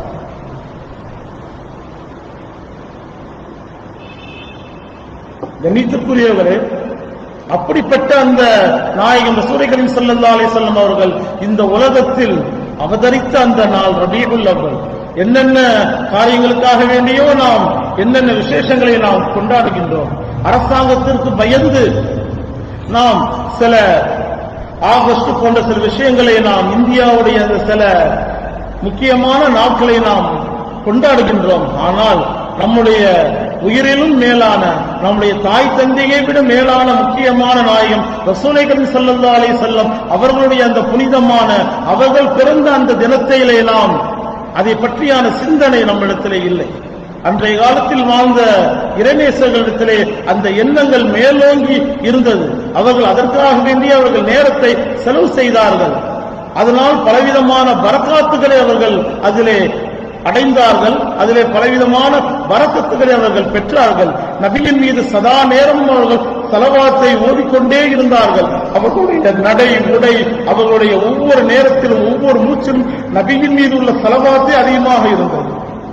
கண்ணியத்திற்குரியவரே, அப்படிப்பட்ட அந்த நாயகம் ரசூல் கரீம் ஸல்லல்லாஹு அலைஹி வஸல்லம் அவர்கள் இந்த உலகத்தில் அவதரித்த அந்த நாள் ரபீஉல் அவ்வல், என்னென்ன காரியங்களுக்காக வேண்டியோ நாம் என்னென்ன விசேஷங்களை நாம் கொண்டாடுகின்றோம். அரசாங்கத்திற்கு பயந்து நாம் சில ஆகஸ்ட் போன்ற சில விஷயங்களை நாம் இந்தியாவுடைய அந்த சில முக்கியமான நாட்களை நாம் கொண்டாடுகின்றோம். ஆனால் நம்முடைய உயிரிலும் மேலான, நம்முடைய தாய் தந்தையை விட மேலான முக்கியமான நாயகம் ரசூல் கரீம் ஸல்லல்லாஹு அலைஹி வஸல்லம் அவர்களுடைய அந்த புனிதமான அவர்கள் பிறந்த அந்த தினத்திலே நாம் அதை பற்றியான சிந்தனை நம்மிடத்திலே இல்லை. அன்றைய காலத்தில் வாழ்ந்த இறைநேசர்களிடத்திலே அந்த எண்ணங்கள் மேலோங்கி இருந்தது. அவர்கள் அதற்காக வேண்டி அவர்கள் நேரத்தை செலவு செய்தார்கள். அதனால் பலவிதமான பரக்காத்துகளை அவர்கள் அதிலே அடைந்தார்கள். அதிலே பலவிதமான பரக்கத்துகளை அவர்கள் பெற்றார்கள். நபியின் மீது சதா நேரம் அவர்கள் ஸலவாத்தை ஓதிக்கொண்டே இருந்தார்கள். அவர்களுடைய நடை உடை, அவர்களுடைய ஒவ்வொரு நேரத்திலும் ஒவ்வொரு மூச்சிலும் நபியின் மீது உள்ள ஸலவாத்தே அதிகமாக இருந்தது.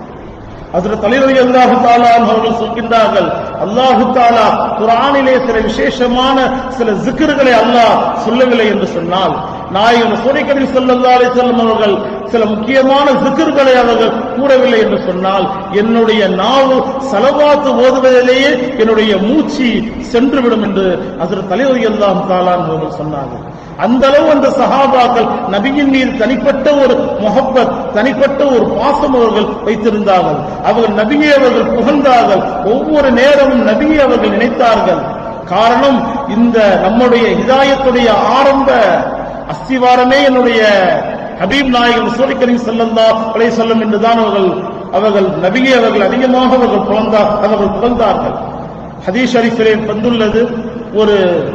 ஹஜ்ரத் அலி ரலியல்லாஹு தஆலா அவர்கள் சொல்கின்றார்கள், அல்லாஹு தஆலா குர்ஆனிலே சில விசேஷமான சில zikர்களை அல்லாஹ் சொல்லவில்லை என்று சொன்னால், நாயகம் ரசூல் கரீம் ஸல்லல்லாஹு அலைஹி வஸல்லம் அவர்கள் சில முக்கியமான zikர்களை அவர்கள் கூறவில்லை என்று சொன்னால், என்னுடைய நாவு ஸலவாத் ஓதுவதிலேயே என்னுடைய மூச்சு சென்றுவிடும் என்று ஹஜ்ரத் அலி ரலியல்லாஹு தஆலா அவர்கள் சொன்னார்கள். அந்த அளவு அந்த சஹாபாக்கள் நபியின் மீது தனிப்பட்ட ஒரு முஹப்பத், தனிப்பட்ட ஒரு பாசம் அவர்கள் வைத்திருந்தார்கள். அவர்கள் நபியை அவர்கள் புகழ்ந்தார்கள். ஒவ்வொரு நேரமும் நபியை அவர்கள் நினைத்தார்கள். காரணம், இந்த நம்முடைய ஹிதாயத்துடைய ஆரம்ப அஸ்திவாரமே என்னுடைய ஹபீப் நாயகம் ரசூல் கரீம் ஸல்லல்லாஹு அலைஹி வஸல்லம் என்றுதான் அவர்கள் அவர்கள் நபியை அவர்கள் அதிகமாக அவர்கள் புகழ்ந்தார் அவர்கள் புகழ்ந்தார்கள். ஹதீஸ் ஷரீஃபிலே வந்துள்ளது, ஒரு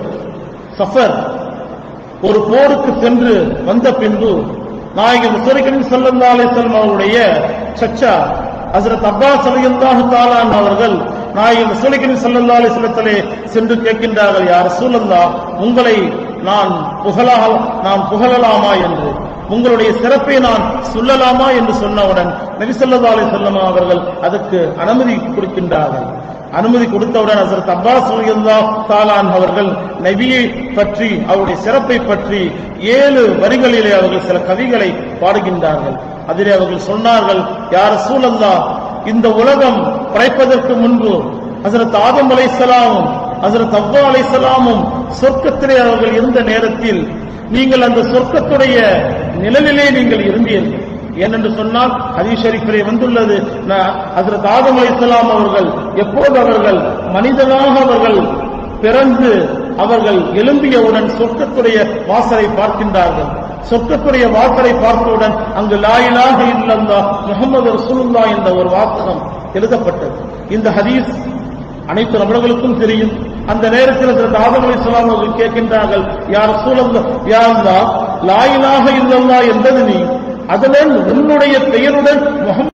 சஃபர் ஒரு போருக்கு சென்று வந்த பின்பு நாயகம் ரசூல் கரீம் ஸல்லல்லாஹு அலைஹி வஸல்லம் அவருடைய சச்சா ஹஜ்ரத் அப்பாஸ் ரலியல்லாஹு தஆலா அவர்கள் நாயகம் ரசூல் கரீம் ஸல்லல்லாஹு அலைஹி வஸல்லத்திலே சென்று கேட்கின்றார்கள், யா ரசூலல்லாஹ், உங்களை நான் புகழா நான் புகழலாமா என்று, உங்களுடைய சிறப்பை நான் சொல்லலாமா என்று சொன்னவுடன் நபி ஸல்லல்லாஹு அலைஹி வஸல்லம் அவர்கள் அதற்கு அனுமதி கொடுக்கின்றார்கள். அனுமதி கொடுத்தவுடன் ஹஜ்ரத் அப்பாஸ் ரலியல்லாஹு தஆலா அவர்கள் நபியை பற்றி அவருடைய சிறப்பை பற்றி ஏழு வரிகளிலே அவர்கள் சில கவிகளை பாடுகின்றார்கள். அதிலே அவர்கள் சொன்னார்கள், யா ரசூலல்லாஹ், இந்த உலகம் படைப்பதற்கு முன்பு ஹஜ்ரத் ஆதம் அலைஹிஸ்ஸலாமும் ஹஜ்ரத் ஹவ்வா அலைஹிஸ்ஸலாமும் சொர்க்கத்திலே அவர்கள் இருந்த நேரத்தில் நீங்கள் அந்த சொர்க்கத்துடைய நிழலிலே நீங்கள் இருந்தீர்கள். ஏனென்று சொன்னால் ஹதீஸ் ஷரீஃபிலே வந்துள்ளது, ஹஜ்ரத் ஆதம் அலைஹிஸ்ஸலாம் அவர்கள் எப்போது அவர்கள் மனிதனாக அவர்கள் பிறந்து அவர்கள் எழும்பியவுடன் சொர்க்கத்துடைய வாசலை பார்க்கின்றார்கள். சொர்க்கத்துடைய வாசலை பார்த்தவுடன் அங்கு லா இலாஹ இல்லல்லாஹ் முஹம்மது ரசூலுல்லாஹ் என்ற ஒரு வாசகம் எழுதப்பட்டது. இந்த ஹதீஸ் அனைத்து நபர்களுக்கும் தெரியும். அந்த நேரத்தில் ஹஜ்ரத் ஆதம் அலைஹிஸ்ஸலாம் அவர்கள் கேட்கின்றார்கள், யா ரசூலல்லாஹ், யா அல்லாஹ், லா இலாஹ இல்லல்லாஹ் என்பது நீ, அதுடன் உன்னுடைய பெயருடன் முஹம்மது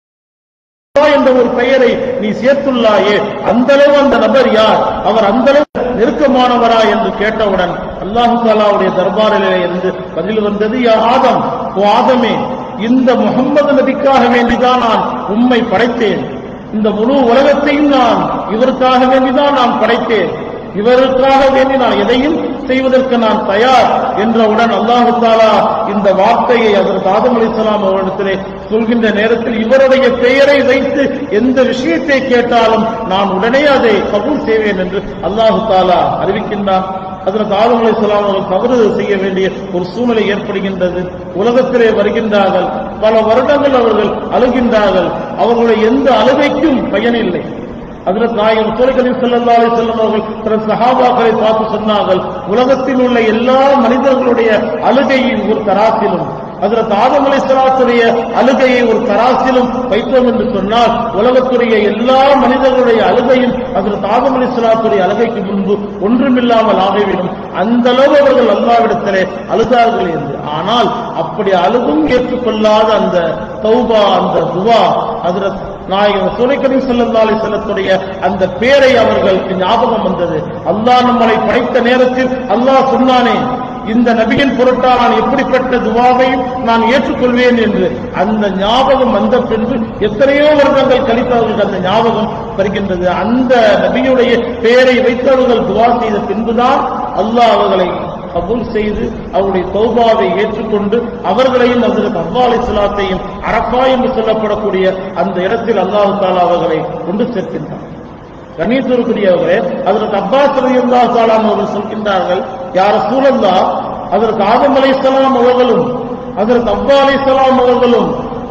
என்ற ஒரு பெயரை நீ சேர்த்துள்ளாயே, அந்த அளவு அந்த நபர் யார், அவர் அந்த அளவு நெருக்கமானவரா என்று கேட்டவுடன் அல்லாஹு தஆலாவுடைய தர்பாரிலே இருந்து பதில் வந்தது, யா ஆதம், ஓ ஆதமே, இந்த முஹம்மது நபிக்காக வேண்டிதான் நான் உம்மை படைத்தேன். இந்த முழு உலகத்தையும் நான் இவருக்காக வேண்டிதான் நான் படைத்தேன். இவருக்காக வேண்டி நான் எதையும் செய்வதற்கு நான் தயார் என்றவுடன் அல்லாஹு தஆலா இந்த வார்த்தையை ஹஜ்ரத் ஆதம் அலைஹிஸ்ஸலாம் அவரிடத்திலே சொல்கின்ற நேரத்தில், இவருடைய பெயரை வைத்து எந்த விஷயத்தை கேட்டாலும் நான் உடனே அதை கபூல் செய்வேன் என்று அல்லாஹு தஆலா அறிவிக்கின்றார். ஹஜ்ரத் ஆதம் அலைஹிஸ்ஸலாம் அவர்கள் தவறு செய்ய வேண்டிய ஒரு சூழ்நிலை ஏற்படுகின்றது. உலகத்திலே வருகின்றார்கள், பல வருடங்கள் அவர்கள் அழுகின்றார்கள். அவர்களுடைய எந்த அழுகைக்கும் பயனில்லை. ஹஜ்ரத் நாயகம் ரசூல் கரீம் ஸல்லல்லாஹு அலைஹி வஸல்லம் அவர்கள் தன் சஹாபாக்களை பார்த்து சொன்னார்கள், உலகத்தில் உள்ள எல்லா மனிதர்களுடைய அழுகையின் ஒரு தராசிலும் ஹஜ்ரத் ஆதம் அலைஹிஸ்ஸலாத்துடைய அழுகையை ஒரு தராசிலும் வைத்தோம் என்று சொன்னால், உலகத்துடைய எல்லா மனிதர்களுடைய அழுகையும் ஹஜ்ரத் ஆதம் அலைஹிஸ்ஸலாத்துடைய அழுகைக்கு முன்பு ஒன்றுமில்லாமல் ஆகிவிடும். அந்த அளவு அவர்கள் அல்லாஹ்விடத்திலே அழுதார்கள் என்று. ஆனால் அப்படி அழுதும் ஏற்றுக்கொள்ளாத அந்த தௌபா, அந்த துவா, ஹஜ்ரத் நாயகம் ரசூல் கரீம் ஸல்லல்லாஹு அலைஹி வஸல்லத்துடைய அந்த பேரை அவர்களுக்கு ஞாபகம் வந்தது. அல்லாஹ் நம்மளை படைத்த நேரத்தில் அல்லாஹ் சொன்னானே, இந்த நபியின் பொருட்டா நான் எப்படிப்பட்ட துவாவையும் நான் ஏற்றுக்கொள்வேன் என்று. அந்த ஞாபகம் வந்த பின்பு எத்தனையோ வருடங்கள் கழித்தவர்களுக்கு அந்த ஞாபகம் வருகின்றது. அந்த நபியுடைய பெயரை வைத்தவர்கள் துவா செய்த பின்புதான் அல்லாஹ் அவர்களை கபூல் செய்து அவருடைய தௌபாவை ஏற்றுக்கொண்டு அவர்களையும் ஹஜ்ரத் ஹவ்வா அலைஹிஸ்ஸலாத்தையும் அரஃபா என்று சொல்லப்படக்கூடிய அந்த இடத்தில் அல்லாஹ் தஆலா அவர்களை கொண்டு சேர்க்கின்றார். கண்ணியத்திற்குரியவர்களே, ஹஜ்ரத் அப்பாஸ் ரலியல்லாஹு தஆலா அவர்கள் சொல்கின்றார்கள், யா ரசூலல்லாஹ், ஹஜ்ரத் ஆதம் அலைஹிஸ்ஸலாம் அவர்களும் ஹஜ்ரத் ஹவ்வா அலைஹிஸ்ஸலாம் அவர்களும்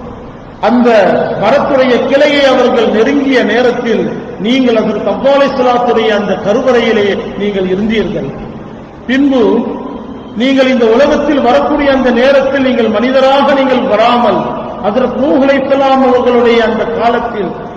அந்த மரத்துடைய கிளையை அவர்கள் நெருங்கிய நேரத்தில் நீங்கள் ஹஜ்ரத் ஹவ்வா அலைஹிஸ்ஸலாத்துடைய அந்த கருவறையிலே நீங்கள் இருந்தீர்கள். பின்பு நீங்கள் இந்த உலகத்தில் வரக்கூடிய அந்த நேரத்தில் நீங்கள் மனிதராக நீங்கள் வராமல் ஹஜ்ரத் நூஹ் அலைஹிஸ்ஸலாம் அவர்களுடைய அந்த காலத்தில்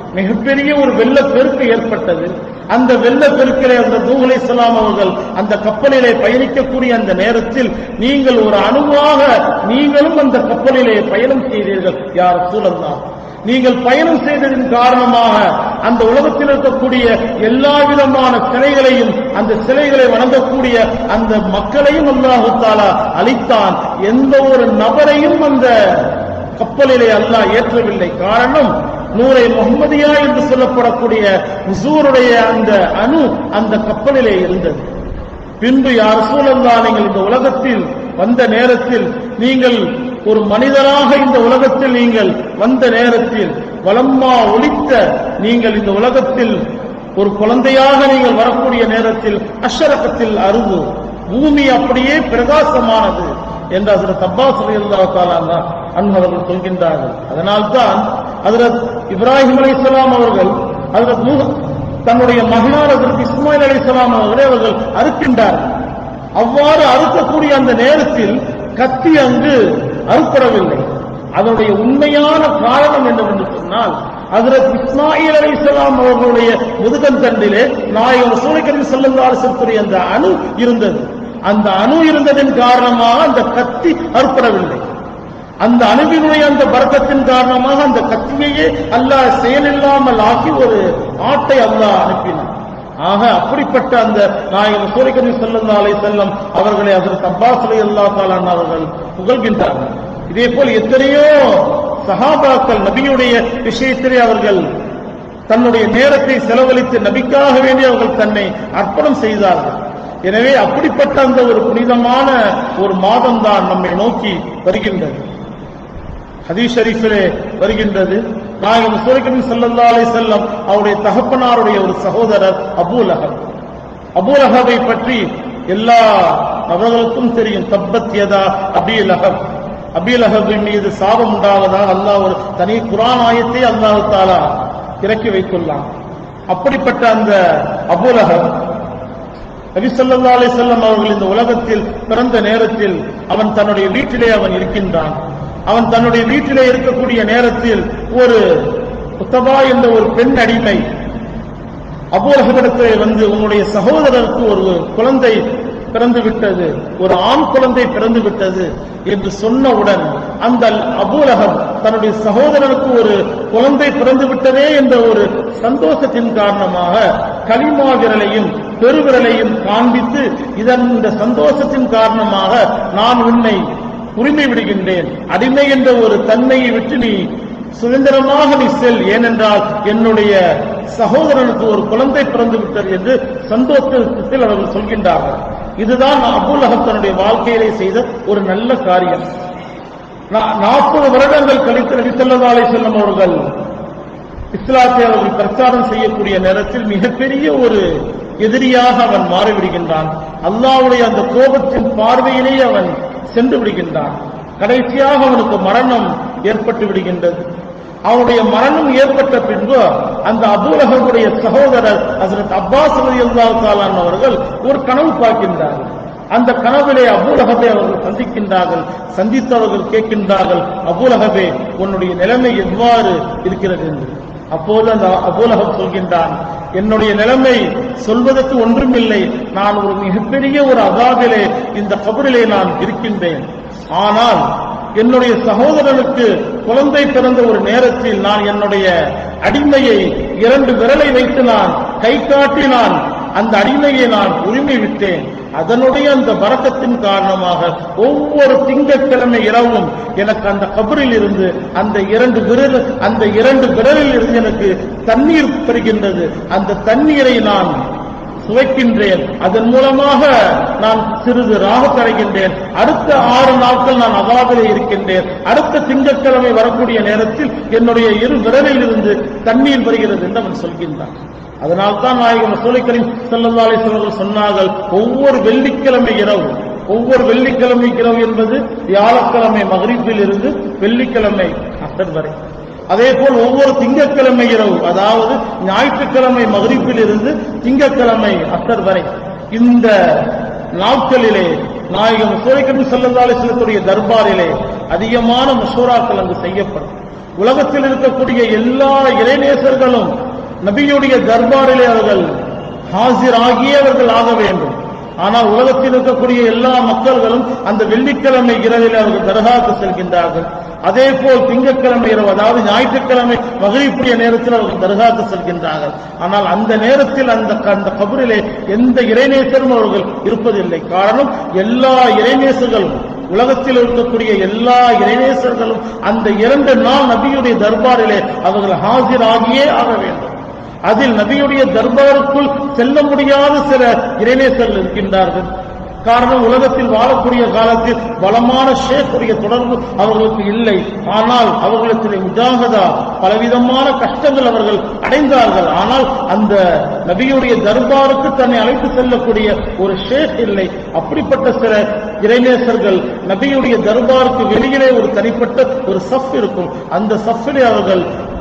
மிகப்பெரிய ஒரு வெள்ளப்பெருக்கு ஏற்பட்டது. அந்த வெள்ளப்பெருக்கிலே அந்த நூஹ் அலைஹிஸ்ஸலாம் அவர்கள் அந்த கப்பலிலே பயணிக்கக்கூடிய அந்த நேரத்தில் நீங்கள் ஒரு அணுவாக நீங்களும் அந்த கப்பலிலே பயணம் செய்தீர்கள் யா ரசூலல்லாஹ். நீங்கள் பயணம் செய்ததின் காரணமாக அந்த உலகத்தில் இருக்கக்கூடிய எல்லா விதமான சிலைகளையும் அந்த சிலைகளை வணங்கக்கூடிய அந்த மக்களையும் அல்லாஹ் தஆலா அழித்தான். எந்த ஒரு நபரையும் அந்த கப்பலிலே அல்லாஹ் ஏற்றவில்லை. காரணம் நூரை முஹம்மதியா என்று சொல்லப்படக்கூடிய ஹுசூருடைய அந்த அணு அந்த கப்பலிலே இருந்தது. பின்பு யா ரசூலல்லாஹ் நீங்கள் இந்த உலகத்தில் வந்த நேரத்தில் நீங்கள் ஒரு மனிதராக இந்த உலகத்தில் நீங்கள் வந்த நேரத்தில் வலம்மா ஒலித்த நீங்கள் இந்த உலகத்தில் ஒரு குழந்தையாக நீங்கள் வரக்கூடிய நேரத்தில் அஷ்ரகத்தில் அருகு பூமி அப்படியே பிரகாசமானது என்று ஹஜ்ரத் அப்பாஸ் ரலியல்லாஹு தஆலா அன்ஹு அவர்கள் சொல்கின்றார்கள். அதனால்தான் ஹஜ்ரத் இப்ராஹிம் அலைஹிஸ்ஸலாம் அவர்கள் ஹஜ்ரத் நூஹ் தன்னுடைய மகனார் ஹஜ்ரத் இஸ்மாயில் அலைஹிஸ்ஸலாம் அவர்களை அவர்கள் அறுக்கின்றார்கள். அவ்வாறு அறுக்கக்கூடிய அந்த நேரத்தில் கத்தி அங்கு அறுப்படவில்லை. அதனுடைய உண்மையான காரணம் என்னவென்று சொன்னால் ஹஜ்ரத் இஸ்மாயில் அலைஹிஸ்ஸலாம் அவர்களுடைய முதுகந்தண்டிலே நாயகம் ரசூல் கரீம் ஸல்லல்லாஹு அலைஹி வஸல்லம் அந்த அணு இருந்தது. அந்த அணு இருந்ததன் காரணமாக அந்த கத்தி அறுப்படவில்லை. அந்த அணுவினுடைய அந்த பரக்கத்தின் காரணமாக அந்த கத்தியையே அல்லாஹ் செயலில்லாமல் ஆக்கி ஒரு ஆட்டை அல்லாஹ் அனுப்பினான். ஆக அப்படிப்பட்ட அந்த நாயகம் ரசூல் கரீம் ஸல்லல்லாஹு அலைஹி வஸல்லம் அவர்களை ஹஜ்ரத் அப்பாஸ் ரலியல்லாஹு தஆலா அவர்கள் புகழ்கின்றார்கள். இதே போல் எத்தனையோ சஹாபாக்கள் நபியுடைய விஷயத்திலே அவர்கள் தன்னுடைய நேரத்தை செலவழித்து நபிக்காக வேண்டி அவர்கள் தன்னை அர்ப்பணம் செய்தார்கள். எனவே அப்படிப்பட்ட அந்த ஒரு புனிதமான ஒரு மாதம் தான் நம்மை நோக்கி வருகின்றது. ஹதீஸ் ஷரீஃபிலே வருகின்றது, நாயகம் ரசூல் கரீம் ஸல்லல்லாஹு அலைஹி வஸல்லம் அவருடைய தகப்பனாருடைய ஒரு சகோதரர் அபூ லஹப். அபூ லஹபை பற்றி எல்லா நபர்களுக்கும் தெரியும். தப்பத் யதா அபீ லஹப், அபீ லஹபின் மீது சாபம் உண்டாவதாக அல்லாஹ் ஒரு தனி குர்ஆன் ஆயத்தை அல்லாஹ் தஆலா இறக்கி வைத்துள்ளான். அப்படிப்பட்ட அந்த அபூ லஹப் நபி ஸல்லல்லாஹு அலைஹி வஸல்லம் அவர்கள் இந்த உலகத்தில் பிறந்த நேரத்தில் அவன் தன்னுடைய வீட்டிலே அவன் இருக்கின்றான். அவன் தன்னுடைய வீட்டிலே இருக்கக்கூடிய நேரத்தில் ஒரு உத்தபா என்ற ஒரு பெண் அடிமை அபூ லஹபிடத்திலே வந்து உன்னுடைய சகோதரருக்கு ஒரு குழந்தை பிறந்து விட்டது, ஒரு ஆண் குழந்தை பிறந்து விட்டது என்று சொன்னவுடன் அந்த அபூ லஹப் தன்னுடைய சகோதரனுக்கு ஒரு குழந்தை பிறந்து விட்டதே என்ற ஒரு சந்தோஷத்தின் காரணமாக கலிமா விரலையும் பெருவிரலையும் காண்பித்து இதன் இந்த சந்தோஷத்தின் காரணமாக நான் உன்னை உரிமை விடுகின்றேன், அடிமை என்ற ஒரு தன்மையை விட்டு நீ சுதந்திரமாக நீ செல், ஏனென்றால் என்னுடைய சகோதரனுக்கு ஒரு குழந்தை பிறந்து விட்டது என்று சந்தோஷத்தில் அவர்கள் சொல்கின்றார்கள். இதுதான் அபூ லஹப் தன்னுடைய வாழ்க்கையிலே செய்த ஒரு நல்ல காரியம். நாற்பது வருடங்கள் கழித்து நபி ஸல்லல்லாஹு அலைஹி வஸல்லம் அவர்கள் இஸ்லாத்தை அவர்கள் பிரச்சாரம் செய்யக்கூடிய நேரத்தில் மிகப்பெரிய ஒரு எதிரியாக அவன் மாறிவிடுகின்றான். அல்லாஹ்வுடைய அந்த கோபத்தின் பார்வையிலேயே அவன் சென்று விடுகின்றான். கடைசியாக அவனுக்கு மரணம் ஏற்பட்டு விடுகின்றது. அவனுடைய மரணம் ஏற்பட்ட பின்பு அந்த அபூ லஹபுடைய சகோதரர் ஹஜ்ரத் அப்பாஸ் ரலியல்லாஹு தஆலா அவர்கள் ஒரு கனவு பார்க்கின்றார்கள். அந்த கனவிலே அபூ லஹபை அவர்கள் சந்திக்கின்றார்கள். சந்தித்தவர்கள் கேட்கின்றார்கள், அபூ லஹபே உன்னுடைய நிலைமை எவ்வாறு இருக்கிறது என்று. அப்போது அந்த அபூ லஹப் சொல்கின்றான், என்னுடைய நிலைமை சொல்வதற்கு ஒன்றுமில்லை, நான் ஒரு மிகப்பெரிய ஒரு அதாபிலே இந்த கபரிலே நான் இருக்கின்றேன். ஆனால் என்னுடைய சகோதரனுக்கு குழந்தை பிறந்த ஒரு நேரத்தில் நான் என்னுடைய அடிமையை இரண்டு விரலை வைத்து நான் கை காட்டி நான் அந்த அடிமையை நான் உரிமை விட்டேன். அதனுடைய அந்த பரக்கத்தின் காரணமாக ஒவ்வொரு திங்கட்கிழமை இரவும் எனக்கு அந்த கபரில் இருந்து அந்த இரண்டு விரல் அந்த இரண்டு விரலில் இருந்து எனக்கு தண்ணீர் பெறுகின்றது. அந்த தண்ணீரை நான் சுவைக்கின்றேன், அதன் மூலமாக நான் சிறிது ராகத் அடைகின்றேன். அடுத்த ஆறு நாட்கள் நான் அதாபிலே இருக்கின்றேன். அடுத்த திங்கட்கிழமை வரக்கூடிய நேரத்தில் என்னுடைய இரு விரலில் இருந்து தண்ணீர் வருகிறது என்று அவன் சொல்கின்றான். அதனால்தான் நாயகம் ரசூல் கரீம் ஸல்லல்லாஹு அலைஹி வஸல்லம் சொன்னார்கள், ஒவ்வொரு வெள்ளிக்கிழமை இரவு ஒவ்வொரு வெள்ளிக்கிழமை இரவு என்பது வியாழக்கிழமை மக்ரிபில் இருந்து வெள்ளிக்கிழமை அசர் வரை, அதே போல் ஒவ்வொரு திங்கட்கிழமை இரவு அதாவது ஞாயிற்றுக்கிழமை மக்ரிபில் இருந்து திங்கட்கிழமை அசர் வரை இந்த நாட்களிலே நாயகம் ரசூல் கரீம் ஸல்லல்லாஹு அலைஹி வஸல்லத்துடைய தர்பாரிலே அதிகமான மஷூராக்கள் அங்கு செய்யப்படும். உலகத்தில் இருக்கக்கூடிய எல்லா இறைநேசர்களும் நபியுடைய தர்பாரிலே அவர்கள் ஹாசிராகியே அவர்கள் ஆக வேண்டும். ஆனால் உலகத்தில் இருக்கக்கூடிய எல்லா மக்கள்களும் அந்த வெள்ளிக்கிழமை இரவில் அவர்கள் தர்காவுக்கு செல்கின்றார்கள். அதே போல் திங்கட்கிழமை இரவு, அதாவது ஞாயிற்றுக்கிழமை மகரிப்புடைய நேரத்தில் அவர்கள் தர்காவுக்கு செல்கின்றார்கள். ஆனால் அந்த நேரத்தில் அந்த அந்த கபரிலே எந்த இறைநேசரும் அவர்கள் இருப்பதில்லை. காரணம், எல்லா இறைநேசர்களும், உலகத்தில் இருக்கக்கூடிய எல்லா இறைநேசர்களும் அந்த இரண்டு நாள் நபியுடைய தர்பாரிலே அவர்கள் ஹாசிராகியே ஆக வேண்டும். அதில் நபியுடைய தர்பாருக்குள் செல்ல முடியாத சில இறைநேசர்கள் இருக்கின்றார்கள். காரணம், உலகத்தில் வாழக்கூடிய காலத்தில் பலமான ஷேக்குடைய தொடர்பு அவர்களுக்கு இல்லை. ஆனால் அவர்களுக்கு முஜாஹதா பலவிதமான கஷ்டங்கள் அவர்கள் அடைந்தார்கள். ஆனால் அந்த நபியுடைய தர்பாருக்கு தன்னை அழைத்து செல்லக்கூடிய ஒரு ஷேக் இல்லை. அப்படிப்பட்ட சில இறைநேசர்கள் நபியுடைய தர்பாருக்கு வெளியிலே ஒரு தனிப்பட்ட ஒரு சஃப் இருக்கும். அந்த சஃபிலே அவர்கள்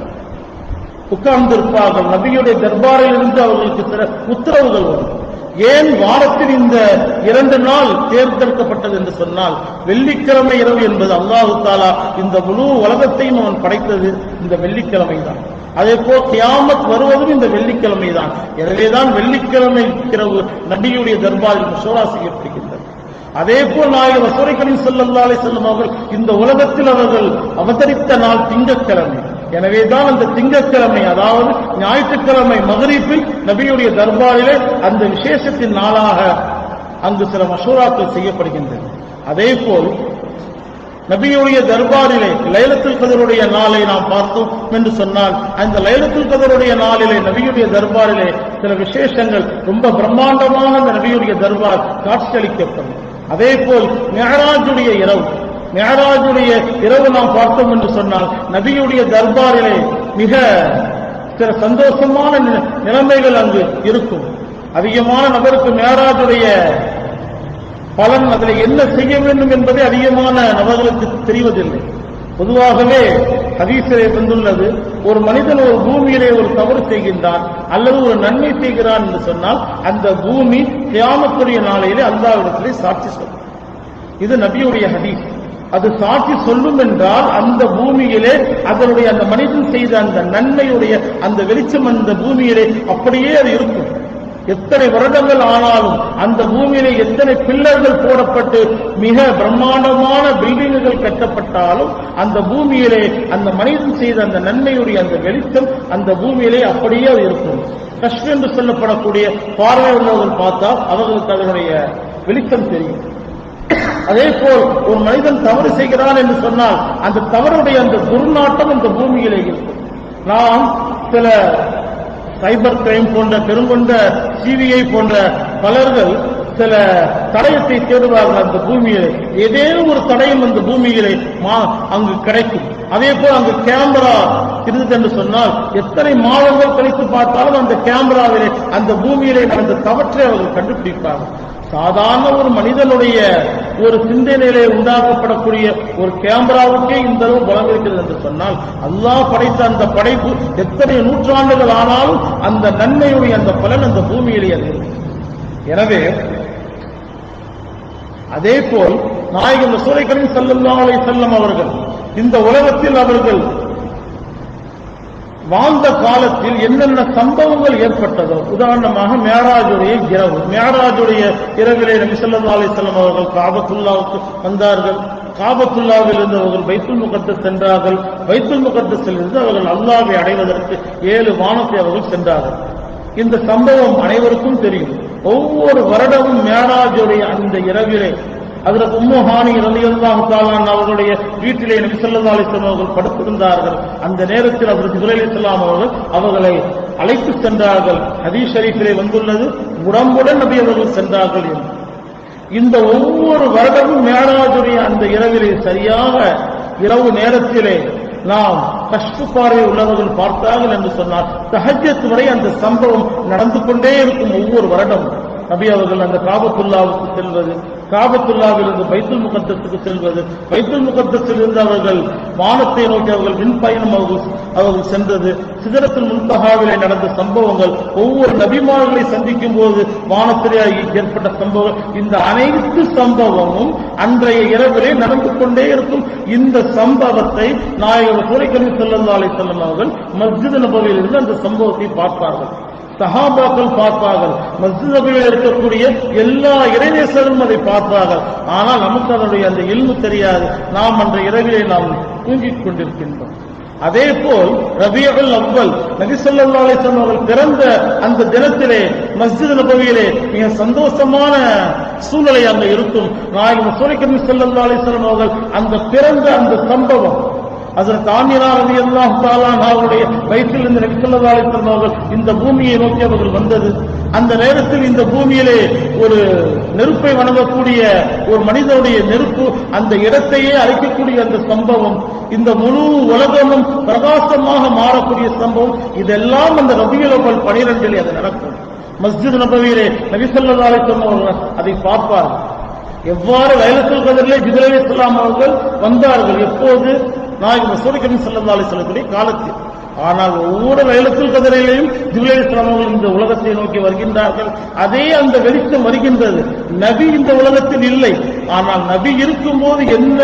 உட்கார்ந்திருப்பார்கள். நபியுடைய தர்பாரில் இருந்து அவர்களுக்கு சில உத்தரவுகள் வரும். ஏன் வாரத்தில் இந்த இரண்டு நாள் தேர்ந்தெடுக்கப்பட்டது என்று சொன்னால், வெள்ளிக்கிழமை இரவு என்பது அல்லாஹு தாலா இந்த முழு உலகத்தையும் அவன் படைத்தது இந்த வெள்ளிக்கிழமை தான். அதே போல் கியாமத் வருவதும் இந்த வெள்ளிக்கிழமை தான். எனவேதான் வெள்ளிக்கிழமை இரவு நபியுடைய தர்பாரில் மஷூரா செய்யப்படுகின்றது. அதே போல் நாயகம் ரசூல் கரீம் ஸல்லல்லாஹு அலைஹி வஸல்லம் அவர்கள் இந்த உலகத்தில் அவர்கள் அவதரித்த நாள் திங்கட்கிழமை. எனவேதான் அந்த திங்கட்கிழமை, அதாவது ஞாயிற்றுக்கிழமை மகரிப்பில் நபியுடைய தர்பாரிலே அந்த விசேஷத்தின் நாளாக அங்கு சில மஷூராக்கள் செய்யப்படுகின்றன. அதே போல் நபியுடைய தர்பாரிலே லைலத்துல் கத்ருடைய நாளை நாம் பார்த்தோம் என்று சொன்னால், அந்த லைலத்துல் கத்ருடைய நாளிலே நபியுடைய தர்பாரிலே சில விசேஷங்கள் ரொம்ப பிரம்மாண்டமாக அந்த நபியுடைய தர்பார் காட்சியளிக்கப்படும். அதே போல் மிஅராஜுடைய இரவு, மிஅராஜுடைய இரவு நாம் பார்த்தோம் என்று சொன்னால், நபியுடைய தர்பாரிலே மிக சில சந்தோஷமான நிலைமைகள் அங்கு இருக்கும். அதிகமான நபருக்கு மிஅராஜுடைய பலன், அதில் என்ன செய்ய வேண்டும் என்பதை அதிகமான நபர்களுக்கு தெரிவதில்லை. பொதுவாகவே ஹதீஸிலே வந்துள்ளது, ஒரு மனிதன் ஒரு பூமியிலே ஒரு தவறு செய்கின்றான் அல்லது ஒரு நன்மை செய்கிறான் என்று சொன்னால், அந்த பூமி கியாமத்துடைய நாளையிலே அல்லாஹ்விடத்திலே சாட்சி சொல்லும். இது நபியுடைய ஹதீஸ். அது சாட்சி சொல்லும் என்றால் அந்த பூமியிலே அதனுடைய அந்த மனிதன் செய்த அந்த நன்மையுடைய அந்த வெளிச்சம் அந்த பூமியிலே அப்படியே அது இருக்கும். எத்தனை வருடங்கள் ஆனாலும் அந்த பூமியிலே எத்தனை பில்லர்கள் போடப்பட்டு மிக பிரம்மாண்டமான பில்டிங்குகள் கட்டப்பட்டாலும் அந்த பூமியிலே அந்த மனிதன் செய்த அந்த நன்மையுடைய அந்த வெளிச்சம் அந்த பூமியிலே அப்படியே இருக்கும். கஷ்டம் என்று சொல்லப்படக்கூடிய பார்வை உள்ளவர்கள் பார்த்தால் அவர்களுக்கு அதனுடைய வெளிச்சம் தெரியும். அதே போல் ஒரு மனிதன் தவறு செய்கிறான் என்று சொன்னால் அந்த தவறுடைய அந்த துர்நாட்டம் அந்த பூமியிலே இருக்கும். நாம் சில சைபர் கிரைம் போன்ற பெருங்கொண்ட சிபிஐ போன்ற பலர்கள் சில தடயத்தை தேடுவார்கள் அந்த பூமியிலே. ஏதேனும் ஒரு தடயம் அந்த பூமியிலே அங்கு கிடைக்கும். அதே போல் அங்கு கேமரா இருந்தது என்று சொன்னால் எத்தனை மாதங்கள் கழித்து பார்த்தாலும் அந்த கேமராவிலே அந்த பூமியிலே நடந்த தவற்றை அவர்கள் கண்டுபிடிப்பார்கள். சாதாரண ஒரு மனிதனுடைய ஒரு சிந்தனையிலே உண்டாக்கப்படக்கூடிய ஒரு கேமராவுக்கே இந்த அளவு பலம் இருக்கிறது என்று சொன்னால், அல்லாஹ் படைத்த அந்த படைப்பு எத்தனை நூற்றாண்டுகள் ஆனாலும் அந்த நன்மையுடைய அந்த பலன் அந்த பூமியிலே அது இருக்கும். எனவே அதே போல் நாயகம் ரசூல் கரீம் ஸல்லல்லாஹு அலைஹி வஸல்லம் அவர்கள் இந்த உலகத்தில் அவர்கள் வாழ்ந்த காலத்தில் என்னென்ன சம்பவங்கள் ஏற்பட்டதோ, உதாரணமாக மிஅராஜுடைய இரவு, மிஅராஜுடைய இரவிலே நபி ஸல்லல்லாஹு அலைஹி வஸல்லம் அவர்கள் காபத்துல்லாவுக்கு வந்தார்கள். காபத்துல்லாவில் இருந்து அவர்கள் பைத்துல் முகத்தஸ் சென்றார்கள். பைத்துல் முகத்தஸில் இருந்து அவர்கள் அல்லாஹ்வை அடைவதற்கு ஏழு வானத்தை அவர்கள் சென்றார்கள். இந்த சம்பவம் அனைவருக்கும் தெரியும். ஒவ்வொரு வருடமும் மிஅராஜுடைய அந்த இரவிலே ஹஜ்ரத் உம்மு ஹானி ரலியல்லாஹு தஆலா அவர்களுடைய வீட்டிலே நபி ஸல்லல்லாஹு அலைஹி வஸல்லம் அவர்கள் படுத்திருந்தார்கள். அந்த நேரத்தில் ஹஜ்ரத் ஜிப்ரீல் அலைஹிஸ்ஸலாம் அவர்கள் அவர்களை அழைத்து சென்றார்கள். ஹதீஸ் ஷரீஃபிலே வந்துள்ளது, உடம்புடன் நபி அவர்கள் சென்றார்கள் என்று. இந்த ஒவ்வொரு வருடமும் மிஅராஜுடைய அந்த இரவிலே சரியாக இரவு நேரத்திலே நாம் கஷ்ட பார்வை உள்ளவர்கள் பார்த்தார்கள் என்று சொன்னால் தஹஜ்ஜத் வரை அந்த சம்பவம் நடந்து கொண்டே இருக்கும். ஒவ்வொரு வருடமும் நபி அவர்கள் அந்த காபத்துல்லாவுக்கு செல்வது, காபத்துல்லாவிலிருந்து பைத்துல் முகத்தத்துக்கு செல்வது, பைத்துல் முகத்தத்தில் இருந்து அவர்கள் வானத்தை நோக்கி அவர்கள் விண்பயணம் அவர்கள் அவர்கள் சென்றது, சிதறத்தில் முன்தகாவிலே நடந்த சம்பவங்கள், ஒவ்வொரு நபிமார்களை சந்திக்கும் போது வானத்திலே ஏற்பட்ட சம்பவம், இந்த அனைத்து சம்பவமும் அன்றைய இரவிலே நடந்து கொண்டே இருக்கும். இந்த சம்பவத்தை நாயகர் சூரைக்கல்வி ஸல்லல்லாஹு அலைஹி வஸல்லம் அவர்கள் மஸ்ஜித் நபவியில் இருந்து அந்த சம்பவத்தை பார்ப்பார்கள். சஹாபாக்கள் பார்ப்பார்கள், மஸ்ஜித் நபவியில் இருக்கக்கூடிய எல்லா இறைநேசரும் அதை பார்ப்பார்கள். ஆனால் நமக்கு அதனுடைய அந்த இல்மு தெரியாது. நாம் அந்த இரவிலே நாம் தூங்கிக் கொண்டிருக்கின்றோம். அதே போல் ரபியுல் அவ்வல் நபி ஸல்லல்லாஹு அலைஹி வஸல்லம் அவர்கள் பிறந்த அந்த தினத்திலே மஸ்ஜித் நபவியிலே மிக சந்தோஷமான சூழ்நிலை அங்கு இருக்கும். நாயகம் சூரைக்கல்வி ஸல்லல்லாஹு அலைஹி வஸல்லம் அவர்கள் அந்த பிறந்த அந்த சம்பவம், ஹஜ்ரத் ஆமினா ரலியல்லாஹு தஆலா அவருடைய வயிற்றில் இருந்து நபி ஸல்லல்லாஹு அலைஹி வஸல்லம் அவர்கள் இந்த பூமியை நோக்கி அவர்கள் வந்தது. அந்த நேரத்தில் இந்த பூமியிலே ஒரு நெருப்பை வணங்கக்கூடிய ஒரு மனிதனுடைய நெருப்பு அந்த இடத்தையே அழிக்கக்கூடிய அந்த சம்பவம், இந்த முழு உலகமும் பிரகாசமாக மாறக்கூடிய சம்பவம், இதெல்லாம் அந்த ரபியுல் அவ்வல் பனிரெண்டிலே அது நடக்கும். மஸ்ஜித் நபவியிலே நபி ஸல்லல்லாஹு அலைஹி வஸல்லம் அவர்கள் அதை பார்ப்பார்கள். எவ்வாறு லைலத்துல் கத்ரிலே ஜிப்ரீல் அலைஹிஸ்ஸலாம் அவர்கள் வந்தார்கள், எப்போது? நாயகம் சூரைக்கல்வி ஸல்லல்லாஹு அலைஹி வஸல்லம் காலத்தில். ஆனால் ஒவ்வொரு லைலத்துல் கத்ரிலேயும் ஜிப்ரீல் அலைஹிஸ்ஸலாம் அவர்கள் இந்த உலகத்தை நோக்கி வருகின்றார்கள். அதே அந்த வெளிச்சம் வருகின்றது. நபி இந்த உலகத்தில் இல்லை, ஆனால் நபி இருக்கும்போது என்ன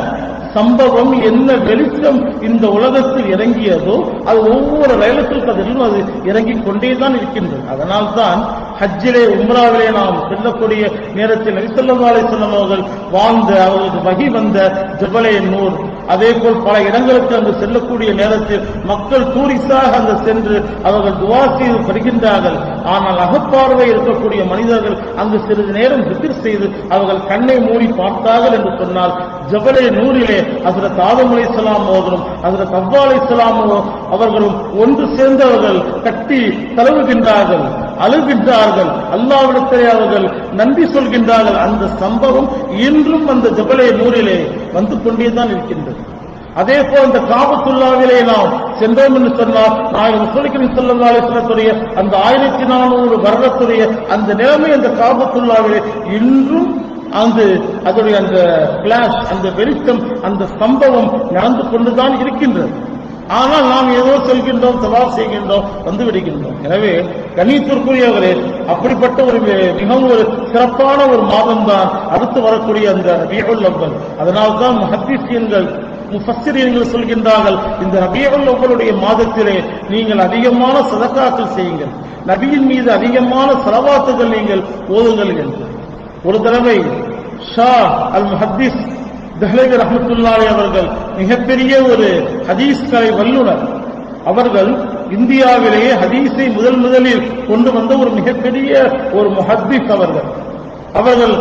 சம்பவம், என்ன வெளிச்சம் இந்த உலகத்தில் இறங்கியதோ அது ஒவ்வொரு லைலத்துல் கத்ரிலும் அது இறங்கிக் கொண்டேதான் இருக்கின்றது. அதனால் தான் ஹஜ்ஜிலே உம்ராவிலே நாம் செல்லக்கூடிய நேரத்தில் நபி ஸல்லல்லாஹு அலைஹி வஸல்லம் அவர்கள் வாழ்ந்த, அவர்களுக்கு வஹி வந்த ஜபலே நூர், அதே போல் பல இடங்களுக்கு அங்கு செல்லக்கூடிய நேரத்தில் மக்கள் டூரிஸ்டாக அங்கு சென்று அவர்கள் துவா செய்து வருகின்றார்கள். ஆனால் அகப்பார்வை இருக்கக்கூடிய மனிதர்கள் அங்கு சிறிது நேரம் திக்ர் செய்து அவர்கள் கண்ணை மூடி பார்த்தார்கள் என்று சொன்னால் ஜபலே நூரிலே ஹஜ்ரத் ஆதம் அலைஹிஸ்ஸலாம் அவர்களும் ஹஜ்ரத் ஹவ்வா அலைஹிஸ்ஸலாம் அவர்களும் ஒன்று சேர்ந்தவர்கள் கட்டி தழுவுகின்றார்கள், அழுகின்றார்கள், அல்லாஹ்விடத்திலே அவர்கள் நன்றி சொல்கின்றார்கள். அந்த சம்பவம் இன்றும் அந்த ஜபலே நூரிலே வந்து கொண்டேதான் இருக்கின்றது. அதே போல் இந்த காபத்துல்லாவிலே நாம் சென்றோம் என்று சொன்னால் நாயகம் சூரைக்கல்வி ஸல்லல்லாஹு அலைஹி வஸல்லம் அந்த ஆயிரத்தி நானூறு வருடத்துடைய அந்த நிலைமை அந்த காபத்துல்லாவிலே இன்றும் அந்த அதனுடைய அந்த பிளாஷ், அந்த வெளிச்சம், அந்த சம்பவம் நடந்து கொண்டுதான் இருக்கின்றது. ஆனால் நாம் ஏதோ செல்கின்றோம், தவாப் செய்கின்றோம், வந்து விடுகின்றோம். எனவே கண்ணியத்திற்குரியவரே, அப்படிப்பட்ட ஒரு மிகவும் ஒரு சிறப்பான ஒரு மாதம் தான் அடுத்து வரக்கூடிய அந்த ரபியுல் அவ்வல். அதனால்தான் முஹத்திஸீன்கள் முஃபஸ்ஸிரீன்கள் சொல்கின்றார்கள், இந்த ரபியுல் அவ்வலுடைய மாதத்திலே நீங்கள் அதிகமான சதகாக்கள் செய்யுங்கள், நபியின் மீது அதிகமான ஸலவாத்துகள் நீங்கள் ஓதுங்கள் என்று. ஒரு தடவை ஷா அல் முஹத்திஸ் தஹ்லவி ரஹ்மத்துல்லாஹி அவர்கள் மிகப்பெரிய ஒரு ஹதீஸ் கலை வல்லுனர். அவர்கள் இந்தியாவிலேயே ஹதீஸை முதல் முதலில் கொண்டு வந்த ஒரு மிகப்பெரிய ஒரு முஹத்திஸ் அவர்கள். அவர்கள்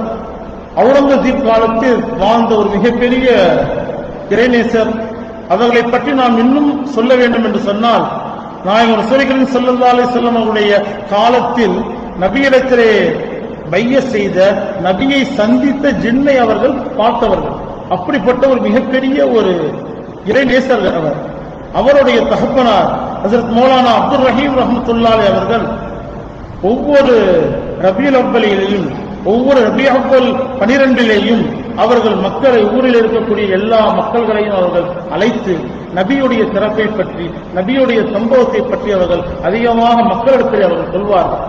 அவுரங்கசீப் காலத்தில் வாழ்ந்த ஒரு மிகப்பெரிய இறைநேசர். அவர்களை பற்றி நாம் இன்னும் சொல்ல வேண்டும் என்று சொன்னால், நாயகம் ரசூலுல்லாஹி ஸல்லல்லாஹு அலைஹி வஸல்லம் அவருடைய காலத்தில் நபியிடத்திலே பைய செய்த, நபியை சந்தித்த ஜின்னை அவர்கள் பார்த்தவர்கள். அப்படிப்பட்ட ஒரு மிகப்பெரிய ஒரு இறைநேசர்கள் அவர். அவருடைய தகப்பனார் ஹஜ்ரத் மௌலானா அப்துல் ரஹீம் ரஹ்மத்துல்லாஹி அவர்கள் ஒவ்வொரு ரபியுல் அவ்வலிலேயும் ஒவ்வொரு ரபியுல் அவ்வல் பனிரெண்டிலேயும் அவர்கள் மக்களை, ஊரில் இருக்கக்கூடிய எல்லா மக்கள்களையும் அவர்கள் அழைத்து நபியுடைய சிறப்பை பற்றி, நபியுடைய சம்பவத்தை பற்றி அவர்கள் அதிகமாக மக்களிடத்தில் அவர்கள் சொல்வார்கள்.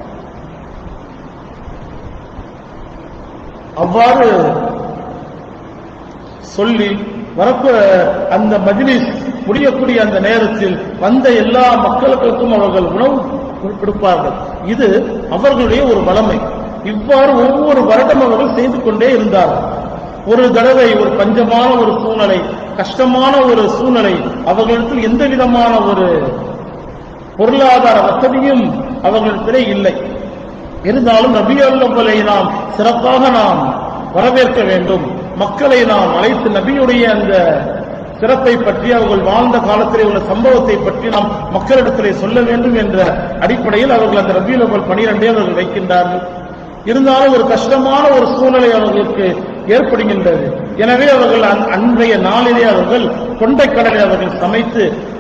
அவ்வாறு சொல்லி வரப்பு அந்த மஜ்லிஸ் முடியக்கூடிய அந்த நேரத்தில் வந்த எல்லா மக்களுக்கும் அவர்கள் உணவு கொடுப்பார்கள். இது அவர்களுடைய ஒரு வளமை. இவ்வாறு ஒவ்வொரு வருடம் அவர்கள் செய்து கொண்டே இருந்தார்கள். ஒரு தடவை ஒரு பஞ்சமான ஒரு சூழ்நிலை, கஷ்டமான ஒரு சூழ்நிலை, அவர்களிடத்தில் எந்த விதமான ஒரு பொருளாதார வசதியும் அவர்களிடத்திலே இல்லை. இருந்தாலும் ரபியுல் அவ்வலை நாம் சிறப்பாக நாம் வரவேற்க வேண்டும், மக்களை நாம் அழைத்து நபியுடைய அந்த சிறப்பை பற்றி, அவர்கள் வாழ்ந்த காலத்திலே உள்ள சம்பவத்தை பற்றி நாம் மக்களிடத்திலே சொல்ல வேண்டும் என்ற அடிப்படையில் அவர்கள் அந்த ரபியுல் அவ்வல் பனிரெண்டே அவர்கள் வைக்கின்றார்கள். இருந்தாலும் ஒரு கஷ்டமான ஒரு சூழ்நிலை அவர்களுக்கு ஏற்படுகின்றது. எனவே அவர்கள் அன்றைய நாளிலே அவர்கள் கொண்டைக்கடலை அவர்கள் சமைத்து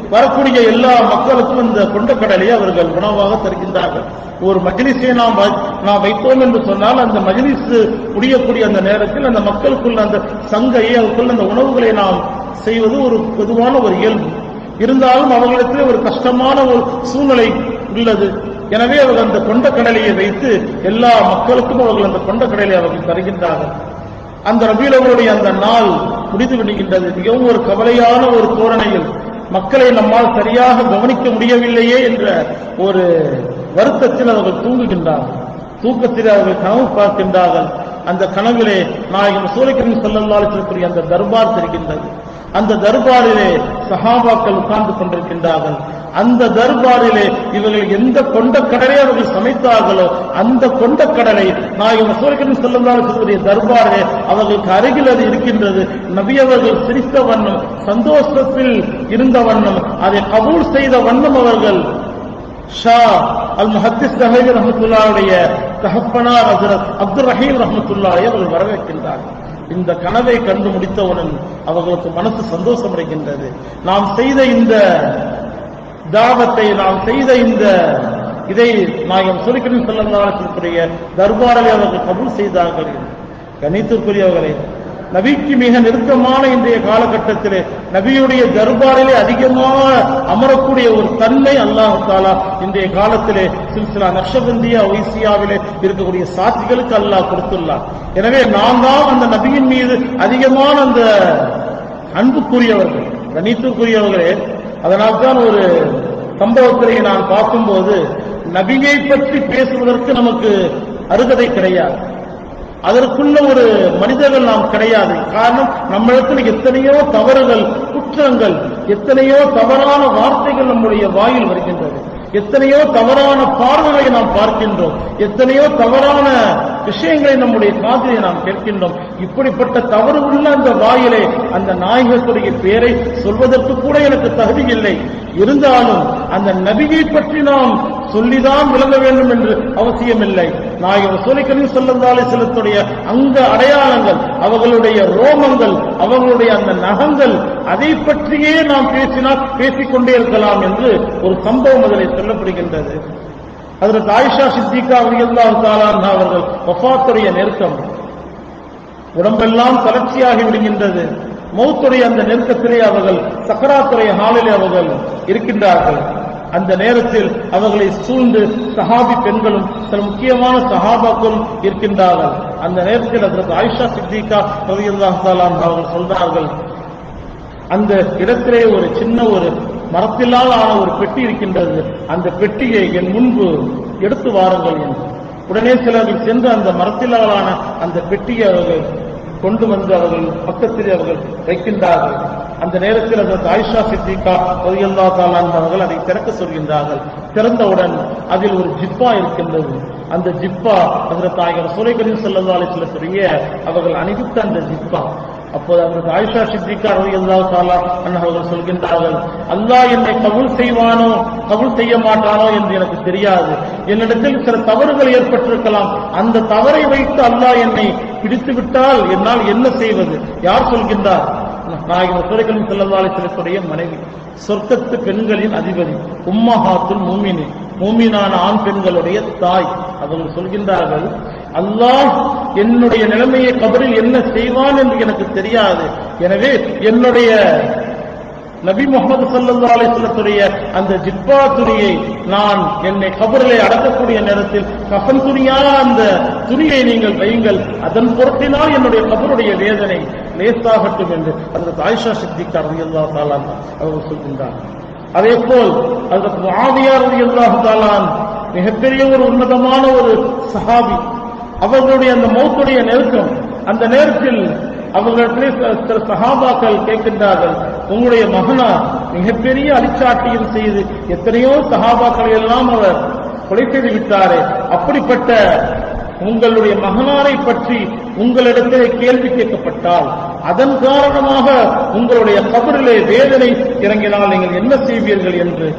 வரக்கூடிய எல்லா மக்களுக்கும் இந்த கொண்டக்கடலையை அவர்கள் உணவாக தருகின்றார்கள். ஒரு மஜ்லிஸை நாம் நாம் வைத்தோம் என்று சொன்னால் அந்த மஜ்லிஸ் முடியக்கூடிய அந்த நேரத்தில் அந்த மக்களுக்குள்ள அந்த சங்கையை அதுக்குள்ள அந்த உணவுகளை நாம் செய்வது ஒரு பொதுவான ஒரு இயல்பு. இருந்தாலும் அவர்களிடத்தில் ஒரு கஷ்டமான ஒரு சூழ்நிலை உள்ளது. எனவே அவர்கள் அந்த கொண்டக்கடலையை வைத்து எல்லா மக்களுக்கும் அவர்கள் அந்த கொண்டக்கடலை அவர்கள் தருகின்றார்கள். அந்த ரபீல் அவருடைய அந்த நாள் முடிந்து விடுகின்றது. மிகவும் ஒரு கவலையான ஒரு தோரணையில் மக்களை நம்மால் சரியாக கவனிக்க முடியவில்லையே என்ற ஒரு வருத்தத்தில் அவர்கள் தூங்குகின்றார்கள். தூக்கத்தில் அவர்கள் கனவு பார்க்கின்றார்கள். அந்த கனவிலே நாயகம் ரசூலுல்லாஹி ஸல்லல்லாஹு அலைஹி வஸல்லம் அந்த தர்பார் தெரிகின்றது. அந்த தர்பாரிலே சஹாபாக்கள் உட்கார்ந்து கொண்டிருக்கின்றார்கள். அந்த தர்பாரிலே இவர்கள் எந்த கொண்டக்கடலை அவர்கள் சமைத்தார்களோ அந்த கொண்டக்கடலை நாயகம் ரசூலுல்லாஹி ஸல்லல்லாஹு அலைஹி வஸல்லம் தர்பாரிலே அவர்களுக்கு அருகில் அது இருக்கின்றது. நபி அவர்கள் சிரித்த வண்ணம், சந்தோஷத்தில் இருந்த வண்ணம், அதை கபூல் செய்த வண்ணம் அவர்கள் ஷா அல் முஹத்திஸ் தஹவி ரஹ்மத்துல்லாஹிடைய தஹப்பனார் ஹஜ்ரத் அப்துல் ரஹீம் ரஹ்மத்துல்லாஹி அவர்கள் வரவேற்கின்றார்கள். இந்த கனவை கண்டு முடித்தவுடன் அவர்களுக்கு மனசு சந்தோஷம் அடைகின்றது. நாம் செய்த இந்த தாவத்தை, நாம் செய்த இந்த இதை நாயகம் ஸல்லல்லாஹு அலைஹி வஸல்லம் தர்பாரிலே அவர்கள் கபூல் செய்தார்கள். கணித்துக்குரியவர்களே, நபிக்கு மிக நெருக்கமான இன்றைய காலகட்டத்திலே நபியுடைய தர்பாரிலே அதிகமாக அமரக்கூடிய ஒரு தன்மை அல்லாஹ் தஆலா இன்றைய காலத்திலே சில்சிலா நக்ஷபந்தியா அவைசியாவிலே இருக்கக்கூடிய சாட்சிகளுக்கு அல்லாஹ் கொடுத்துள்ளார். எனவே நாம் தான் அந்த நபியின் மீது அதிகமான அந்த அன்புக்குரியவர்கள், கணித்துக்குரியவர்களே. அதனால்தான் ஒரு சம்பவத்திலே நான் பார்க்கும்போது நபியை பற்றி பேசுவதற்கு நமக்கு அருகதை கிடையாது. அதற்குள்ள ஒரு மனிதர்கள் நாம் கிடையாது. காரணம், நம்மிடத்தில் எத்தனையோ தவறுகள், குற்றங்கள், எத்தனையோ தவறான வார்த்தைகள் நம்முடைய வாயில் வருகின்றது. எத்தனையோ தவறான பார்வைகளை நாம் பார்க்கின்றோம். எத்தனையோ தவறான விஷயங்களை நம்முடைய காதிலே நாம் கேட்கின்றோம். இப்படிப்பட்ட தவறு உள்ள அந்த வாயிலே அந்த நாயகத்துடைய பெயரை சொல்வதற்கு கூட எனக்கு தகுதி இல்லை. இருந்தாலும் அந்த நபியை பற்றி நாம் சொல்லிதான் விளங்க வேண்டும் என்று அவசியமில்லை. நாயகம் ஸல்லல்லாஹு அலைஹி வஸல்லத்துடைய அங்க அடையாளங்கள், அவர்களுடைய ரோமங்கள், அவர்களுடைய அந்த நகங்கள், அதை பற்றியே நாம் பேசினால் பேசிக்கொண்டே இருக்கலாம் என்று ஒரு சம்பவம் அதில் சொல்லப்படுகின்றது. ஹஜ்ரத் ஆயிஷா சித்திகா ரலியல்லாஹு தஆலா அன்ஹா அவர்கள் வஃபாத்துடைய நெருக்கம், உடம்பெல்லாம் தளர்ச்சியாகி விடுகின்றது. மௌத்துடைய அந்த நெருக்கத்திலே அவர்கள் சக்கராத்துடைய ஹாலிலே அவர்கள் இருக்கின்றார்கள். அந்த நேரத்தில் அவர்களை சூழ்ந்து சஹாபி பெண்களும் சில முக்கியமான சஹாபாக்களும் இருக்கின்றார்கள். அந்த நேரத்தில் ஹஜ்ரத் ஆயிஷா சித்திகா ரலியல்லாஹு தஆலா அன்ஹா அவர்கள் சொல்றார்கள், அந்த இடத்திலே ஒரு சின்ன ஒரு மரத்திலால் ஆன ஒரு பெட்டி இருக்கின்றது, அந்த பெட்டியை என் முன்பு எடுத்து வாருங்கள் என்று. உடனே சிலர்கள் சென்று அந்த மரத்திலான அந்த பெட்டியை அவர்கள் கொண்டு வந்து அவர்கள் பக்கத்திலே அவர்கள் வைக்கின்றார்கள். அந்த நேரத்தில் அதற்கு ஆயிஷா சித்திகா ரலியல்லாஹு தஆலா அன்ஹா அவர்கள் அதை திறக்க சொல்கின்றார்கள். திறந்தவுடன் அதில் ஒரு ஜிப்பா இருக்கின்றது. அந்த ஜிப்பா ஹஜ்ரத் நாயகம் ஸல்லல்லாஹு அலைஹி வஸல்லம் அவர்கள் அணிவித்த அந்த ஜிப்பா. அப்போது அவர்கள் ஆயிஷா சித்திகா ரலியல்லாஹு தஆலா அன்ஹா அவர்கள் சொல்கின்றார்கள், அல்லாஹ் என்னை கபூல் செய்வானோ கபூல் செய்ய மாட்டானோ என்று எனக்கு தெரியாது. என்னிடத்தில் சில தவறுகள் ஏற்பட்டிருக்கலாம். அந்த தவறை வைத்து அல்லாஹ் என்னை பிடித்து விட்டால் என்னால் என்ன செய்வது? யார் சொல்கின்றார்? நாயகம் ஸல்லல்லாஹு அலைஹி வஸல்லம் மனைவி, சொர்க்கத்து பெண்களின் அதிபதி, உம்மஹாத்துல் மூமினீன், மூமினான ஆண் பெண்களுடைய தாய். அவர்கள் சொல்கின்றார்கள், அல்லாஹ் என்னுடைய நிலைமையை கபரில் என்ன செய்வான் என்று எனக்கு தெரியாது. எனவே என்னுடைய நபி முஹம்மது ஸல்லல்லாஹு அலைஹி வஸல்லம் அந்த ஜிப்பா துணியை நான் என்னை கபரிலே அடக்கக்கூடிய நேரத்தில் கஃன் துணியான அந்த துணியை நீங்கள் வையுங்கள், அதன் பொருட்டினால் என்னுடைய கபருடைய வேதனை லேசாகட்டும் என்று ஹஜ்ரத் ஆயிஷா சித்திகா ரலியல்லாஹு தஆலா அவர்கள் சொல்கின்றார். அதே போல் ஹஜ்ரத் முஆவியா ரலியல்லாஹு தஆலா மிகப்பெரிய ஒரு உன்னதமான ஒரு சஹாபி. அவர்களுடைய அந்த மௌத்துடைய நெருக்கம், அந்த நேரத்தில் அவர்களிடத்திலே சில சஹாபாக்கள் கேட்கின்றார்கள், உங்களுடைய மகனார் மிகப்பெரிய அழிச்சாட்டியம் செய்து எத்தனையோ சஹாபாக்களை எல்லாம் அவர் கொலை செய்து விட்டாரே, அப்படிப்பட்ட உங்களுடைய மகனாரை பற்றி உங்களிடத்திலே கேள்வி கேட்கப்பட்டால் அதன் காரணமாக உங்களுடைய கபரிலே வேதனை இறங்கினால் நீங்கள் என்ன செய்வீர்கள் என்று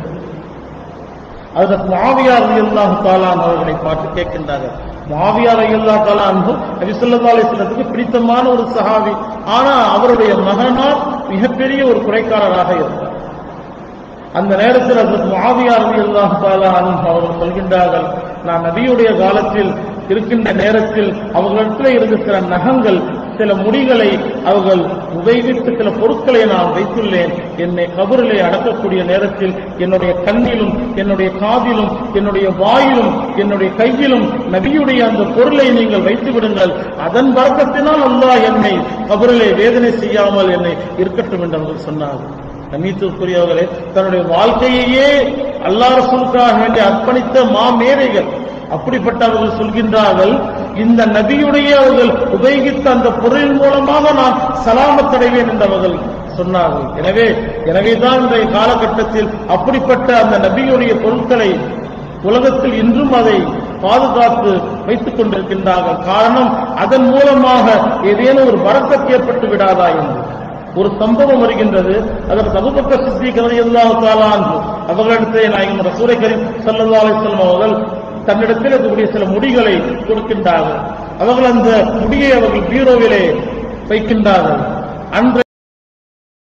ஹஜ்ரத் முஆவியா ரலியல்லாஹு தஆலா அவர்களை பார்த்து கேட்கின்றார்கள். முஆவியா ரலியல்லாஹு தஆலா அன்ஹு நபி ஸல்லல்லாஹு அலைஹி வஸல்லத்துக்கு பிடித்தமான ஒரு சஹாபி. ஆனா அவருடைய மகனார் மிகப்பெரிய ஒரு குறைக்காரராக இருந்தார். அந்த நேரத்தில் ஹஜ்ரத் முஆவியா ரலியல்லாஹு தஆலா அன்ஹு அவர்கள் சொல்கின்றார்கள், நான் நபியுடைய காலத்தில் இருக்கின்ற நேரத்தில் அவர்களிடத்தில் இருந்த சில நகங்கள், சில முடிகளை அவர்கள் உபயோகித்து சில பொருட்களை நான் வைத்துள்ளேன். என்னை கபரிலே அடக்கக்கூடிய நேரத்தில் என்னுடைய கண்ணிலும் என்னுடைய காதிலும் என்னுடைய வாயிலும் என்னுடைய கையிலும் நபியுடைய அந்த பொருளை நீங்கள் வைத்து விடுங்கள். அதன் பரக்கத்தினால் அல்லாஹ் என்னை கபரிலே வேதனை செய்யாமல் என்னை இருக்கட்டும் என்று அவர்கள் சொன்னார்கள். கண்ணியத்திற்குரியவர்களே, தன்னுடைய வாழ்க்கையையே அல்லாஹ் ரசூலுக்காக வேண்டி அர்ப்பணித்த மாமேதைகள். அப்படிப்பட்டவர்கள் சொல்கின்றார்கள், இந்த நபியுடைய அவர்கள் உபயோகித்த அந்த பொருளின் மூலமாக நான் சலாமத்தடைவேன் என்றவர்கள் சொன்னார்கள். எனவே எனவேதான் இன்றைய காலகட்டத்தில் அப்படிப்பட்ட அந்த நபியுடைய பொருட்களை உலகத்தில் இன்றும் அதை பாதுகாத்து வைத்துக் கொண்டிருக்கின்றார்கள். காரணம், அதன் மூலமாக ஏதேனும் ஒரு வரக்கத்து ஏற்பட்டு விடாதா என்று ஒரு சம்பவம் வருகின்றது. அதற்கு அபூபக்கர் சித்திக் ரலியல்லாஹு தஆலா அன்ஹு அவர்களிடத்திலே நாயகம் ரசூலை கரீம் ஸல்லல்லாஹு அலைஹி வஸல்லம் அவர்கள் தன்னிடத்தில் இருக்கக்கூடிய சில முடிகளை கொடுக்கின்றார்கள். அவர்கள் அந்த முடியை அவர்கள் பீரோவிலே வைக்கின்றார்கள். அன்று